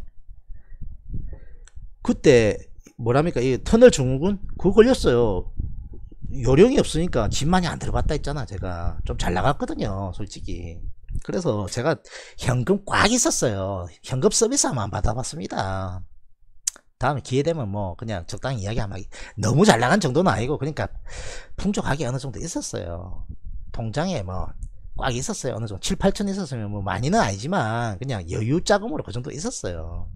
그때 뭐랍니까 이 터널 증후군 그거 걸렸어요. 요령이 없으니까 집 많이 안 들어봤다 했잖아. 제가 좀 잘 나갔거든요 솔직히. 그래서 제가 현금 꽉 있었어요. 현금 서비스 한번 받아봤습니다. 다음에 기회되면 뭐 그냥 적당히 이야기하면 너무 잘 나간 정도는 아니고 그러니까 풍족하게 어느 정도 있었어요. 통장에 뭐 꽉 있었어요. 어느 정도 칠, 팔천 있었으면 뭐 많이는 아니지만 그냥 여유 자금으로 그 정도 있었어요.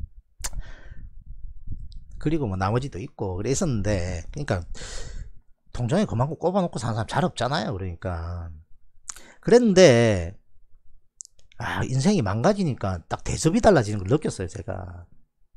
그리고 뭐 나머지도 있고 그래 있었는데 그러니까 통장에 그만큼 꼽아놓고 사는 사람 잘 없잖아요. 그러니까 그랬는데 아 인생이 망가지니까 딱 대접이 달라지는 걸 느꼈어요. 제가.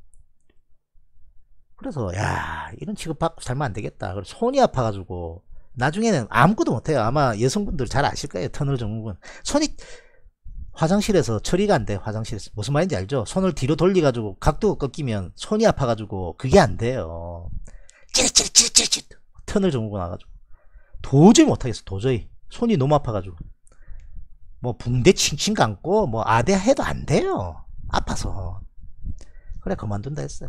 그래서 야 이런 취급 받고 살면 안 되겠다. 그래서 손이 아파가지고 나중에는 아무것도 못해요. 아마 여성분들 잘 아실 거예요. 터널 증후군 손이 화장실에서 처리가 안 돼. 화장실에서 무슨 말인지 알죠? 손을 뒤로 돌려가지고 각도가 꺾이면 손이 아파가지고 그게 안 돼요. 찌릿찌릿찌릿찌릿 터널 증후군 와가지고 도저히 못하겠어. 도저히 손이 너무 아파가지고 뭐 붕대 칭칭 감고 뭐 아대 해도 안 돼요. 아파서. 그래 그만둔다 했어요.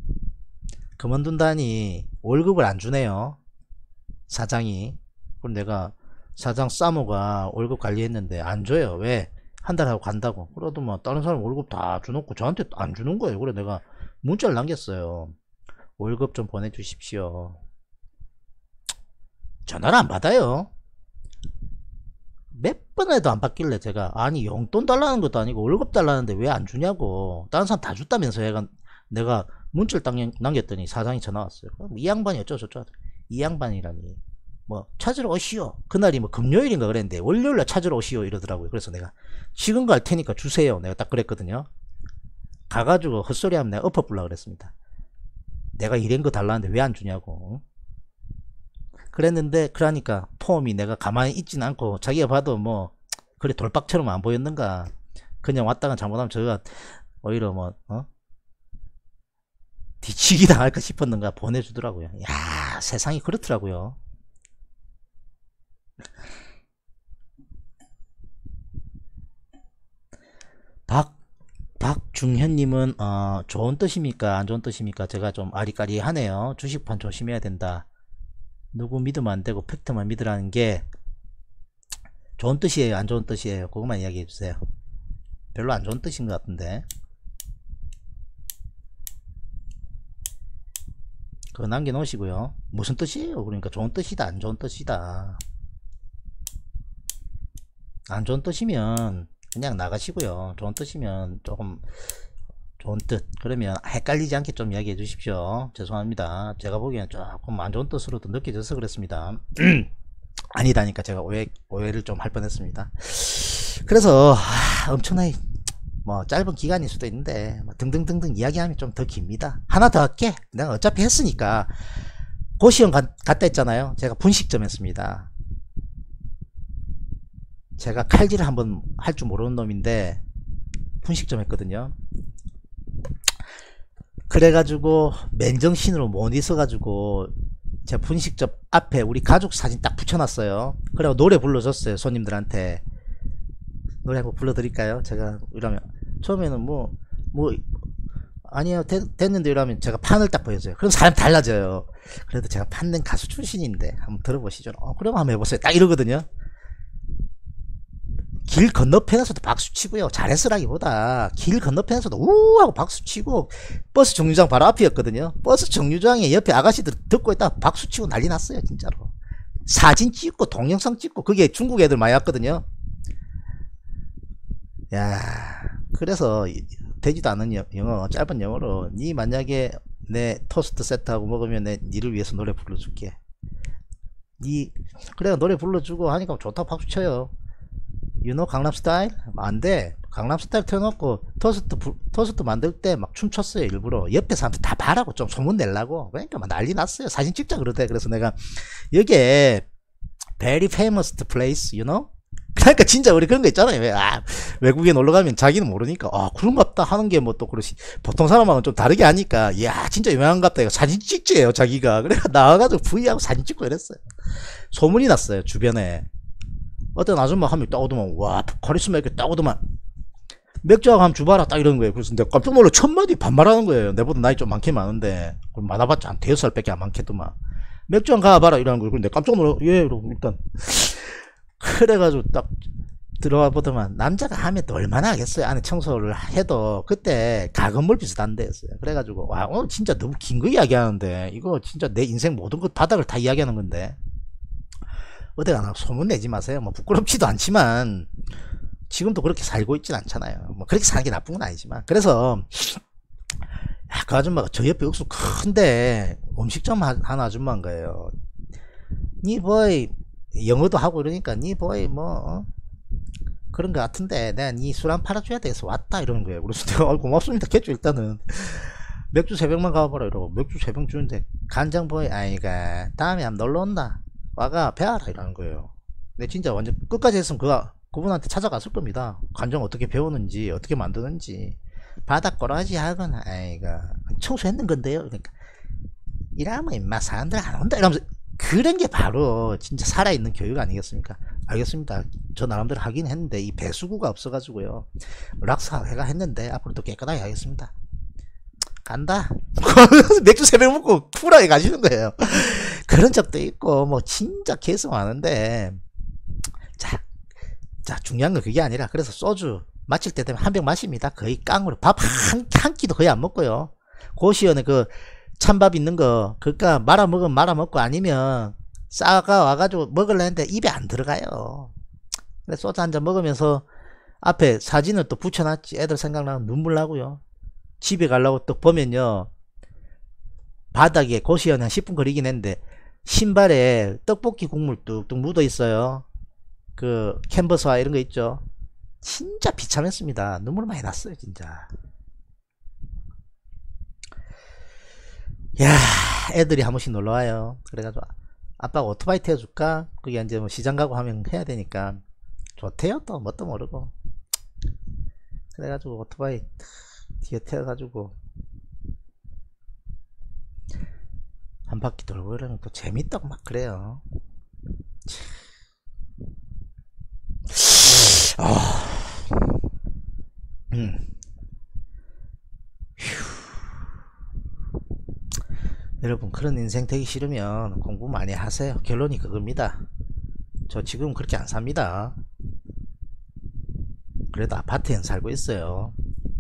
그만둔다니 월급을 안 주네요. 사장이. 그럼 내가 사장 사모가 월급 관리했는데 안 줘요. 왜? 한 달 하고 간다고. 그래도 뭐 다른 사람 월급 다 주놓고 저한테 안 주는 거예요. 그래 내가 문자를 남겼어요. 월급 좀 보내주십시오. 전화를 안 받아요. 몇 번 해도 안 받길래 제가 아니 용돈 달라는 것도 아니고 월급 달라는데 왜 안 주냐고. 다른 사람 다 줬다면서 얘가 내가 문자를 남겼더니 사장이 전화 왔어요. 이 양반이 어쩌고저쩌고. 이 양반이라니 뭐 찾으러 오시오. 그날이 뭐 금요일인가 그랬는데 월요일날 찾으러 오시오 이러더라고요. 그래서 내가 지금 갈 테니까 주세요. 내가 딱 그랬거든요. 가가지고 헛소리하면 내가 엎어불라 그랬습니다. 내가 이런 거 달라는데 왜 안 주냐고. 그랬는데 그러니까 폼이 내가 가만히 있진 않고 자기가 봐도 뭐 그래 돌박처럼 안 보였는가. 그냥 왔다가 잘못하면 저가 오히려 뭐 어? 뒤치기 당할까 싶었는가 보내주더라고요. 야 세상이 그렇더라고요. 박 박중현님은 어, 좋은 뜻입니까 안 좋은 뜻입니까? 제가 좀 아리까리하네요. 주식판 조심해야 된다. 누구 믿으면 안 되고 팩트만 믿으라는 게 좋은 뜻이에요 안 좋은 뜻이에요? 그것만 이야기해 주세요. 별로 안 좋은 뜻인 것 같은데. 그거 남겨 놓으시고요. 무슨 뜻이에요? 그러니까 좋은 뜻이다 안 좋은 뜻이다. 안 좋은 뜻이면 그냥 나가시고요. 좋은 뜻이면 조금 좋은 뜻 그러면 헷갈리지 않게 좀 이야기해 주십시오. 죄송합니다. 제가 보기엔 조금 안 좋은 뜻으로도 느껴져서 그렇습니다. 아니다니까 제가 오해, 오해를 좀 할 뻔했습니다. 그래서 아, 엄청나게 뭐 짧은 기간일 수도 있는데 뭐 등등등등 이야기하면 좀 더 깁니다. 하나 더 할게. 내가 어차피 했으니까 고시원 가, 갔다 했잖아요. 제가 분식점 했습니다. 제가 칼질을 한번 할 줄 모르는 놈인데 분식점 했거든요. 그래가지고 맨정신으로 못 있어가지고 제가 분식점 앞에 우리 가족 사진 딱 붙여놨어요. 그리고 노래 불러줬어요. 손님들한테 노래 한번 불러드릴까요? 제가 이러면 처음에는 뭐 뭐 아니요 됐, 됐는데 이러면 제가 판을 딱 보여줘요. 그럼 사람 달라져요. 그래도 제가 판낸 가수 출신인데 한번 들어보시죠. 어 그럼 한번 해보세요. 딱 이러거든요. 길 건너편에서도 박수치고요. 잘했으라기보다 길 건너편에서도 우하고 박수치고 버스 정류장 바로 앞이었거든요. 버스 정류장에 옆에 아가씨들 듣고 있다가 박수치고 난리 났어요. 진짜로. 사진 찍고 동영상 찍고 그게 중국 애들 많이 왔거든요. 야 그래서 되지도 않은 영어 짧은 영어로 니 만약에 내 토스트 세트하고 먹으면 내 니를 위해서 노래 불러줄게. 니 그래 노래 불러주고 하니까 좋다고 박수쳐요. You know 강남스타일? 안돼. 강남스타일 틀어놓고 토스트 토스트 만들 때 막 춤췄어요. 일부러 옆에 사람들 다 봐라고 좀 소문 내려고. 그러니까 막 난리 났어요. 사진 찍자 그러대. 그래서 내가 여기에 very famous place you know? 그러니까 진짜 우리 그런 거 있잖아요. 왜, 아, 외국에 놀러 가면 자기는 모르니까 아 그런갑다 하는 게 뭐 또 그렇지. 보통 사람하고는 좀 다르게 하니까 이야 진짜 유명한갑다. 이거 사진 찍지예요 자기가. 그래가 나와가지고 브이하고 사진 찍고 이랬어요. 소문이 났어요 주변에. 어떤 아줌마 한 명 딱 오더만 와 카리스마 있게 딱 오더만 맥주하고 한번 주봐라 딱 이런 거예요. 그래서 내가 깜짝 놀라 첫 마디 반말하는 거예요. 내보다 나이 좀 많긴 많은데 그럼 많아봤자 한 대여섯 살밖에 안 많겠더만 맥주 한번 가봐라 이러는 거예요. 근데 깜짝 놀라 예 이러고 일단 그래가지고 딱 들어와 보더만 남자가 하면 또 얼마나 하겠어요. 안에 청소를 해도 그때 가건물 비슷한 데였어요. 그래가지고 와 오늘 진짜 너무 긴 거 이야기하는데 이거 진짜 내 인생 모든 것 바닥을 다 이야기하는 건데 어디 가나 소문 내지 마세요. 뭐 부끄럽지도 않지만 지금도 그렇게 살고 있진 않잖아요. 뭐 그렇게 사는 게 나쁜 건 아니지만 그래서 야, 그 아줌마가 저 옆에 억수 큰데 음식점 하는 아줌마인 거예요. 니 보이 영어도 하고 이러니까 니 보이 뭐 어? 그런 거 같은데 내가 니 술 한 팔아줘야 돼서 왔다 이러는 거예요. 그래서 내가 고맙습니다 겠죠. 일단은 맥주 세 병만 가봐라 이러고 맥주 세 병 주는데 간장 보이 아이가 다음에 한번 놀러 온다 와가 배워라 이러는 거예요. 근데 진짜 완전 끝까지 했으면 그, 그분한테 찾아갔을 겁니다. 간장 어떻게 배우는지 어떻게 만드는지 바닥 꼬라지 하거나 아이가 청소했는 건데요. 그러니까 이러면 임마 사람들 안 온다 이러면서 그런 게 바로 진짜 살아있는 교육 아니겠습니까? 알겠습니다. 저 나름대로 하긴 했는데 이 배수구가 없어가지고요. 락사회가 했는데 앞으로도 깨끗하게 하겠습니다. 간다. 맥주 세 병 먹고 쿨하게 가시는 거예요. 그런 적도 있고 뭐 진짜 케이스 많은데 자, 자 중요한 건 그게 아니라 그래서 소주 마칠 때 되면 한 병 마십니다. 거의 깡으로 밥 한 한 끼도 거의 안 먹고요. 고시원에 그 찬밥 있는 거 그니까 말아 먹으면 말아 먹고 아니면 싸가 와가지고 먹으려 했는데 입에 안 들어가요. 그래서 소주 한잔 먹으면서 앞에 사진을 또 붙여놨지. 애들 생각나면 눈물 나고요. 집에 가려고 또 보면요, 바닥에 고시원에 한 십 분 거리긴 했는데 신발에 떡볶이 국물 뚝뚝 묻어 있어요. 그 캔버스화 이런 거 있죠. 진짜 비참했습니다. 눈물 많이 났어요 진짜. 야, 애들이 한 번씩 놀러와요. 그래가지고 아빠가 오토바이 태워줄까? 그게 이제 뭐 시장 가고 하면 해야 되니까 좋대요. 또 뭣도 모르고. 그래가지고 오토바이 뒤에 태워가지고 한 바퀴 돌고 이러면 또 재밌다고 막 그래요. 아, 음. 여러분 그런 인생 되기 싫으면 공부 많이 하세요. 결론이 그겁니다. 저 지금 그렇게 안 삽니다. 그래도 아파트엔 살고 있어요.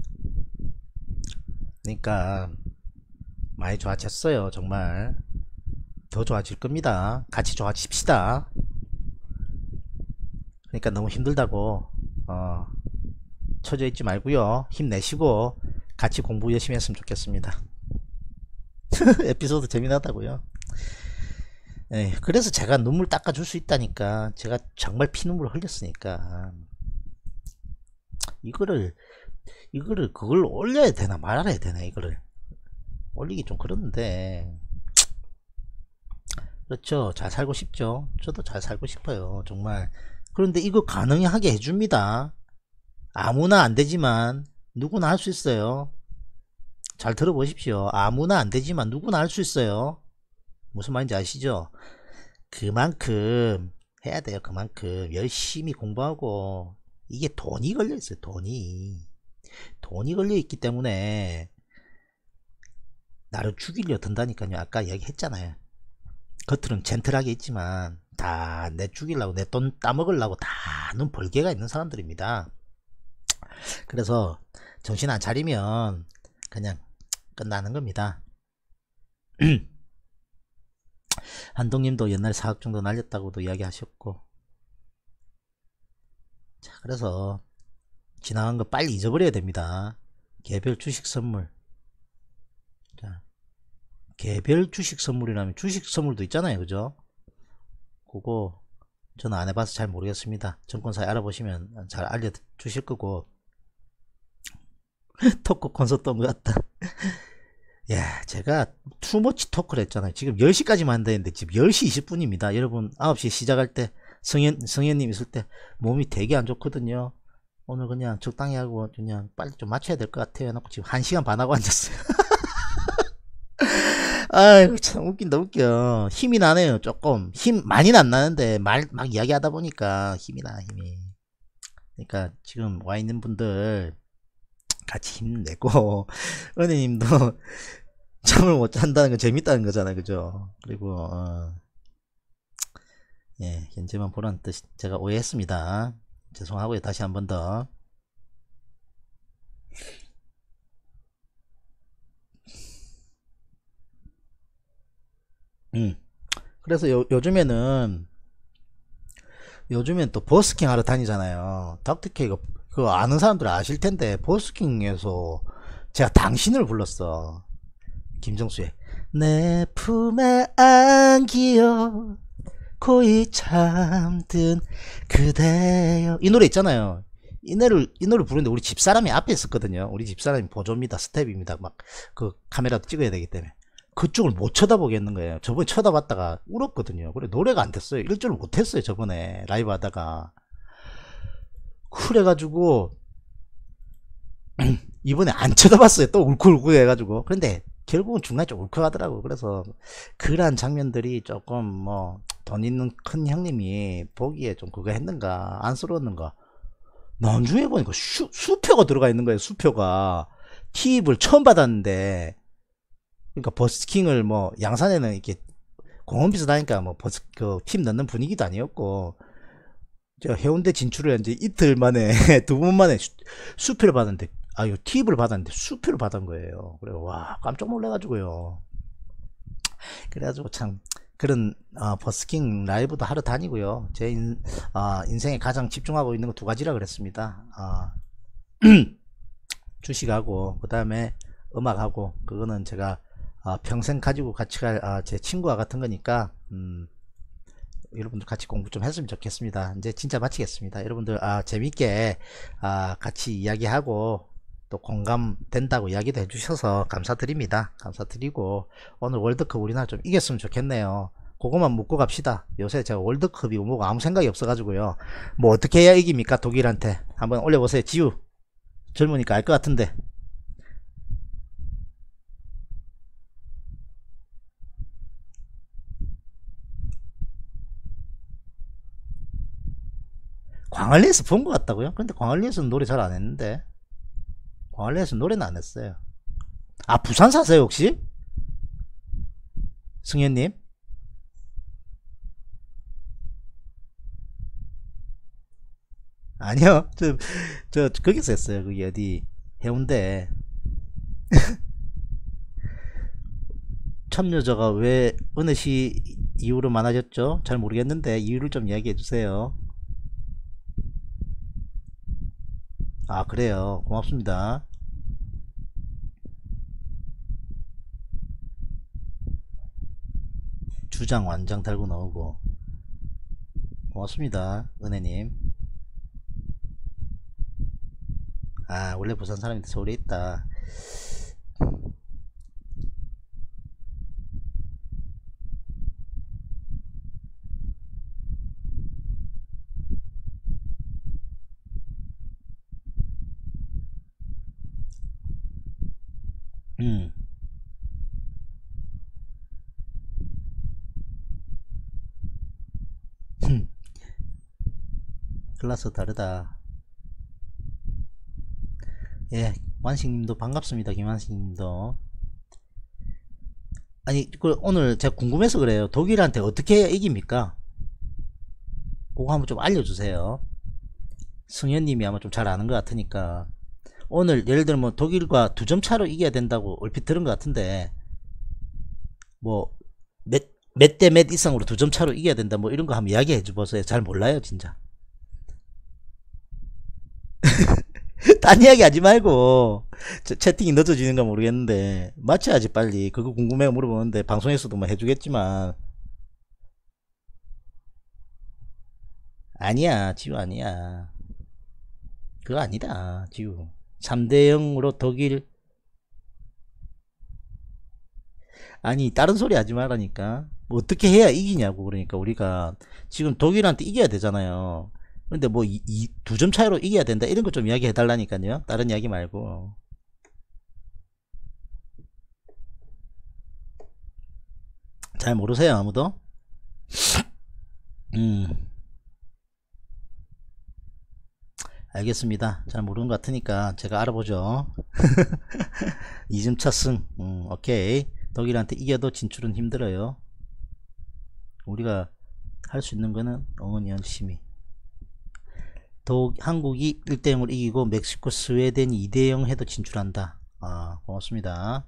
그러니까 많이 좋아졌어요. 정말 더 좋아질 겁니다. 같이 좋아집시다. 그러니까 너무 힘들다고 어, 처져 있지 말고요. 힘내시고 같이 공부 열심히 했으면 좋겠습니다. 에피소드 재미나다고요. 예, 그래서 제가 눈물 닦아줄 수 있다니까. 제가 정말 피눈물을 흘렸으니까. 이거를 이거를 그걸 올려야 되나 말아야 되나. 이거를 올리기 좀 그런데. 그렇죠. 잘 살고 싶죠. 저도 잘 살고 싶어요 정말. 그런데 이거 가능하게 해줍니다. 아무나 안되지만 누구나 할 수 있어요. 잘 들어보십시오. 아무나 안되지만 누구나 할 수 있어요. 무슨 말인지 아시죠? 그만큼 해야 돼요. 그만큼 열심히 공부하고. 이게 돈이 걸려있어요. 돈이 돈이 걸려있기 때문에 나를 죽이려 든다니까요. 아까 얘기했잖아요. 겉으로는 젠틀하게 있지만 다 내 죽이려고 내 돈 따먹으려고 다 눈 벌개가 있는 사람들입니다. 그래서 정신 안 차리면 그냥 끝나는 겁니다. 한동님도 옛날에 사억 정도 날렸다고도 이야기하셨고. 자, 그래서 지나간 거 빨리 잊어버려야 됩니다. 개별 주식 선물. 자, 개별 주식 선물이라면 주식 선물도 있잖아요. 그죠? 그거 저는 안 해봐서 잘 모르겠습니다. 증권사에 알아보시면 잘 알려주실 거고. 토크 콘서트 온 것 같다. 야, 제가 투머치 토크를 했잖아요. 지금 열 시까지만 한다는데 지금 열 시 이십 분입니다. 여러분 아홉 시 시작할 때 성현, 성현님 있을 때 몸이 되게 안 좋거든요. 오늘 그냥 적당히 하고 그냥 빨리 좀 맞춰야 될 것 같아요. 해놓고 지금 한 시간 반 하고 앉았어요. 아이고 참 웃긴다 웃겨. 힘이 나네요. 조금 힘 많이는 안 나는데 말 막 이야기하다 보니까 힘이 나 힘이. 그러니까 지금 와 있는 분들 같이 힘내고 은혜님도 잠을 못 잔다는 건 재밌다는 거잖아요. 그죠? 그리고 어, 예, 현재만 보라는 뜻 제가 오해했습니다. 죄송하고요. 다시 한 번 더. 음. 그래서 요, 요즘에는 요즘엔 또 버스킹 하러 다니잖아요. 닥터케이가 그거 아는 사람들 아실 텐데 버스킹에서 제가 당신을 불렀어. 김정수의 내 품에 안기어 고이 잠든 그대여. 이 노래 있잖아요. 이 노래를 이 노래 부르는데 우리 집사람이 앞에 있었거든요. 우리 집사람이 보조입니다. 스텝입니다. 막 그 카메라도 찍어야 되기 때문에 그쪽을 못 쳐다보겠는 거예요. 저번에 쳐다봤다가 울었거든요. 그래 노래가 안 됐어요. 일 절을 못했어요. 저번에 라이브 하다가. 그래가지고 이번에 안 쳐다봤어요. 또 울컥울컥 해가지고. 그런데 결국은 중간에 좀 울컥하더라고. 그래서 그러한 장면들이 조금 뭐 돈 있는 큰 형님이 보기에 좀 그거 했는가 안쓰러웠는가. 나중에 보니까 수, 수표가 들어가 있는 거예요. 수표가 팁을 처음 받았는데, 그러니까 버스킹을 뭐 양산에는 이렇게 공원 비슷하니까 뭐 버스 그팁 넣는 분위기도 아니었고, 저 해운대 진출을 이제 이틀 만에 두 번 만에 수, 수표를 받았는데, 아 이거 팁을 받았는데 수표를 받은 거예요. 그래 와 깜짝 놀래가지고요. 그래가지고 참 그런 어, 버스킹 라이브도 하러 다니고요. 제 인, 어, 인생에 가장 집중하고 있는 거 두 가지라 그랬습니다. 어, 주식하고 그 다음에 음악하고, 그거는 제가 어, 평생 가지고 같이 갈 제 어, 친구와 같은 거니까 음, 여러분들 같이 공부 좀 했으면 좋겠습니다. 이제 진짜 마치겠습니다. 여러분들 아, 재밌게 아, 같이 이야기하고 또 공감된다고 이야기도 해주셔서 감사드립니다. 감사드리고 오늘 월드컵 우리나라 좀 이겼으면 좋겠네요. 그거만 묻고 갑시다. 요새 제가 월드컵이 뭐고 아무 생각이 없어가지고요. 뭐 어떻게 해야 이깁니까? 독일한테 한번 올려보세요. 지우 젊으니까 알 것 같은데. 광안리에서 본 것 같다고요? 근데 광안리에서는 노래 잘 안 했는데. 광안리에서 노래는 안 했어요. 아 부산 사세요 혹시? 승현님? 아니요. 저, 저 거기서 했어요. 그게 어디 해운대. 참여자가 왜 어느 시 이후로 많아졌죠? 잘 모르겠는데 이유를 좀 이야기해 주세요. 아 그래요. 고맙습니다. 주장 완장 달고 나오고 고맙습니다. 은혜님. 아 원래 부산 사람인데 서울에 있다. 음. 클라스 다르다. 예, 완식님도 반갑습니다. 김완식님도. 아니, 그 오늘 제가 궁금해서 그래요. 독일한테 어떻게 이깁니까? 그거 한번 좀 알려주세요. 승현님이 아마 좀 잘 아는 것 같으니까. 오늘 예를 들면 뭐 독일과 두 점 차로 이겨야 된다고 얼핏 들은 것 같은데, 뭐 몇 몇 대 몇 이상으로 두 점 차로 이겨야 된다 뭐 이런 거 한번 이야기해 주보세요. 잘 몰라요 진짜. 딴 이야기 하지 말고 채팅이 늦어지는가 모르겠는데 맞춰야지 빨리. 그거 궁금해 물어보는데 방송에서도 뭐 해주겠지만. 아니야 지우 아니야. 그거 아니다 지우. 삼 대 영으로 독일. 아니 다른 소리 하지 말라니까. 뭐 어떻게 해야 이기냐고. 그러니까 우리가 지금 독일한테 이겨야 되잖아요. 근데 뭐 두 점 차이로 이겨야 된다 이런 거 좀 이야기 해달라니까요. 다른 이야기 말고. 잘 모르세요 아무도? 음 알겠습니다. 잘 모르는 것 같으니까 제가 알아보죠. 이 점 차 승. 음, 오케이. 독일한테 이겨도 진출은 힘들어요. 우리가 할 수 있는 거는 어머니 열심히. 독, 한국이 일 대 영으로 이기고 멕시코 스웨덴이 이 대 영 해도 진출한다. 아 고맙습니다.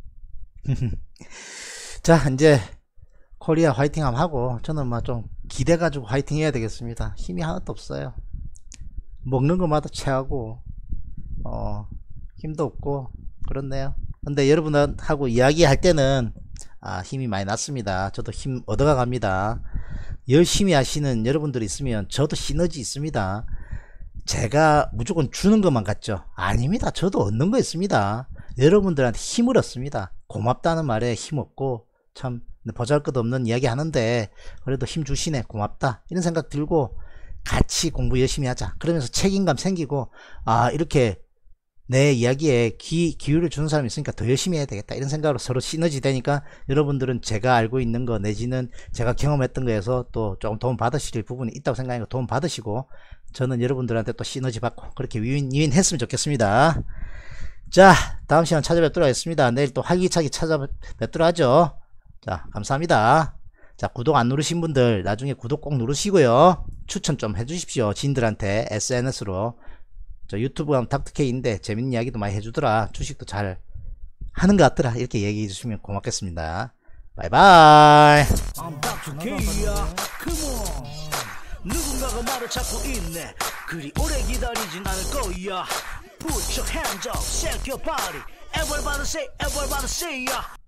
자 이제 코리아 화이팅 한번 하고, 저는 막 좀 기대 가지고 화이팅 해야 되겠습니다. 힘이 하나도 없어요. 먹는 것마다 체하고 어 힘도 없고 그렇네요. 근데 여러분하고 이야기할 때는 아 힘이 많이 났습니다. 저도 힘 얻어가 갑니다. 열심히 하시는 여러분들이 있으면 저도 시너지 있습니다. 제가 무조건 주는 것만 같죠? 아닙니다. 저도 얻는 거 있습니다. 여러분들한테 힘을 얻습니다. 고맙다는 말에 힘 얻고, 참 보잘것없는 이야기 하는데 그래도 힘 주시네 고맙다 이런 생각 들고 같이 공부 열심히 하자. 그러면서 책임감 생기고, 아 이렇게 내 이야기에 귀, 기회를 주는 사람이 있으니까 더 열심히 해야 되겠다 이런 생각으로 서로 시너지 되니까 여러분들은 제가 알고 있는 거 내지는 제가 경험했던 거에서 또 조금 도움 받으실 부분이 있다고 생각하니까 도움 받으시고 저는 여러분들한테 또 시너지 받고 그렇게 위인, 위인했으면 좋겠습니다. 자, 다음 시간 찾아뵙도록 하겠습니다. 내일 또 활기차게 찾아뵙도록 하죠. 자, 감사합니다. 자, 구독 안 누르신 분들 나중에 구독 꼭 누르시고요. 추천 좀 해주십시오. 지인들한테 에스엔에스로. 저 유튜브 하면 닥터케이인데 재밌는 이야기도 많이 해주더라. 주식도 잘 하는 것 같더라. 이렇게 얘기해 주시면 고맙겠습니다. 바이바이. I'm 닥터 K야. Come on. 누군가가 말을 찾고 있네. 그리 오래 기다리진 않을 거야. Put your hands up, shake your body. Everybody say, everybody say, yeah.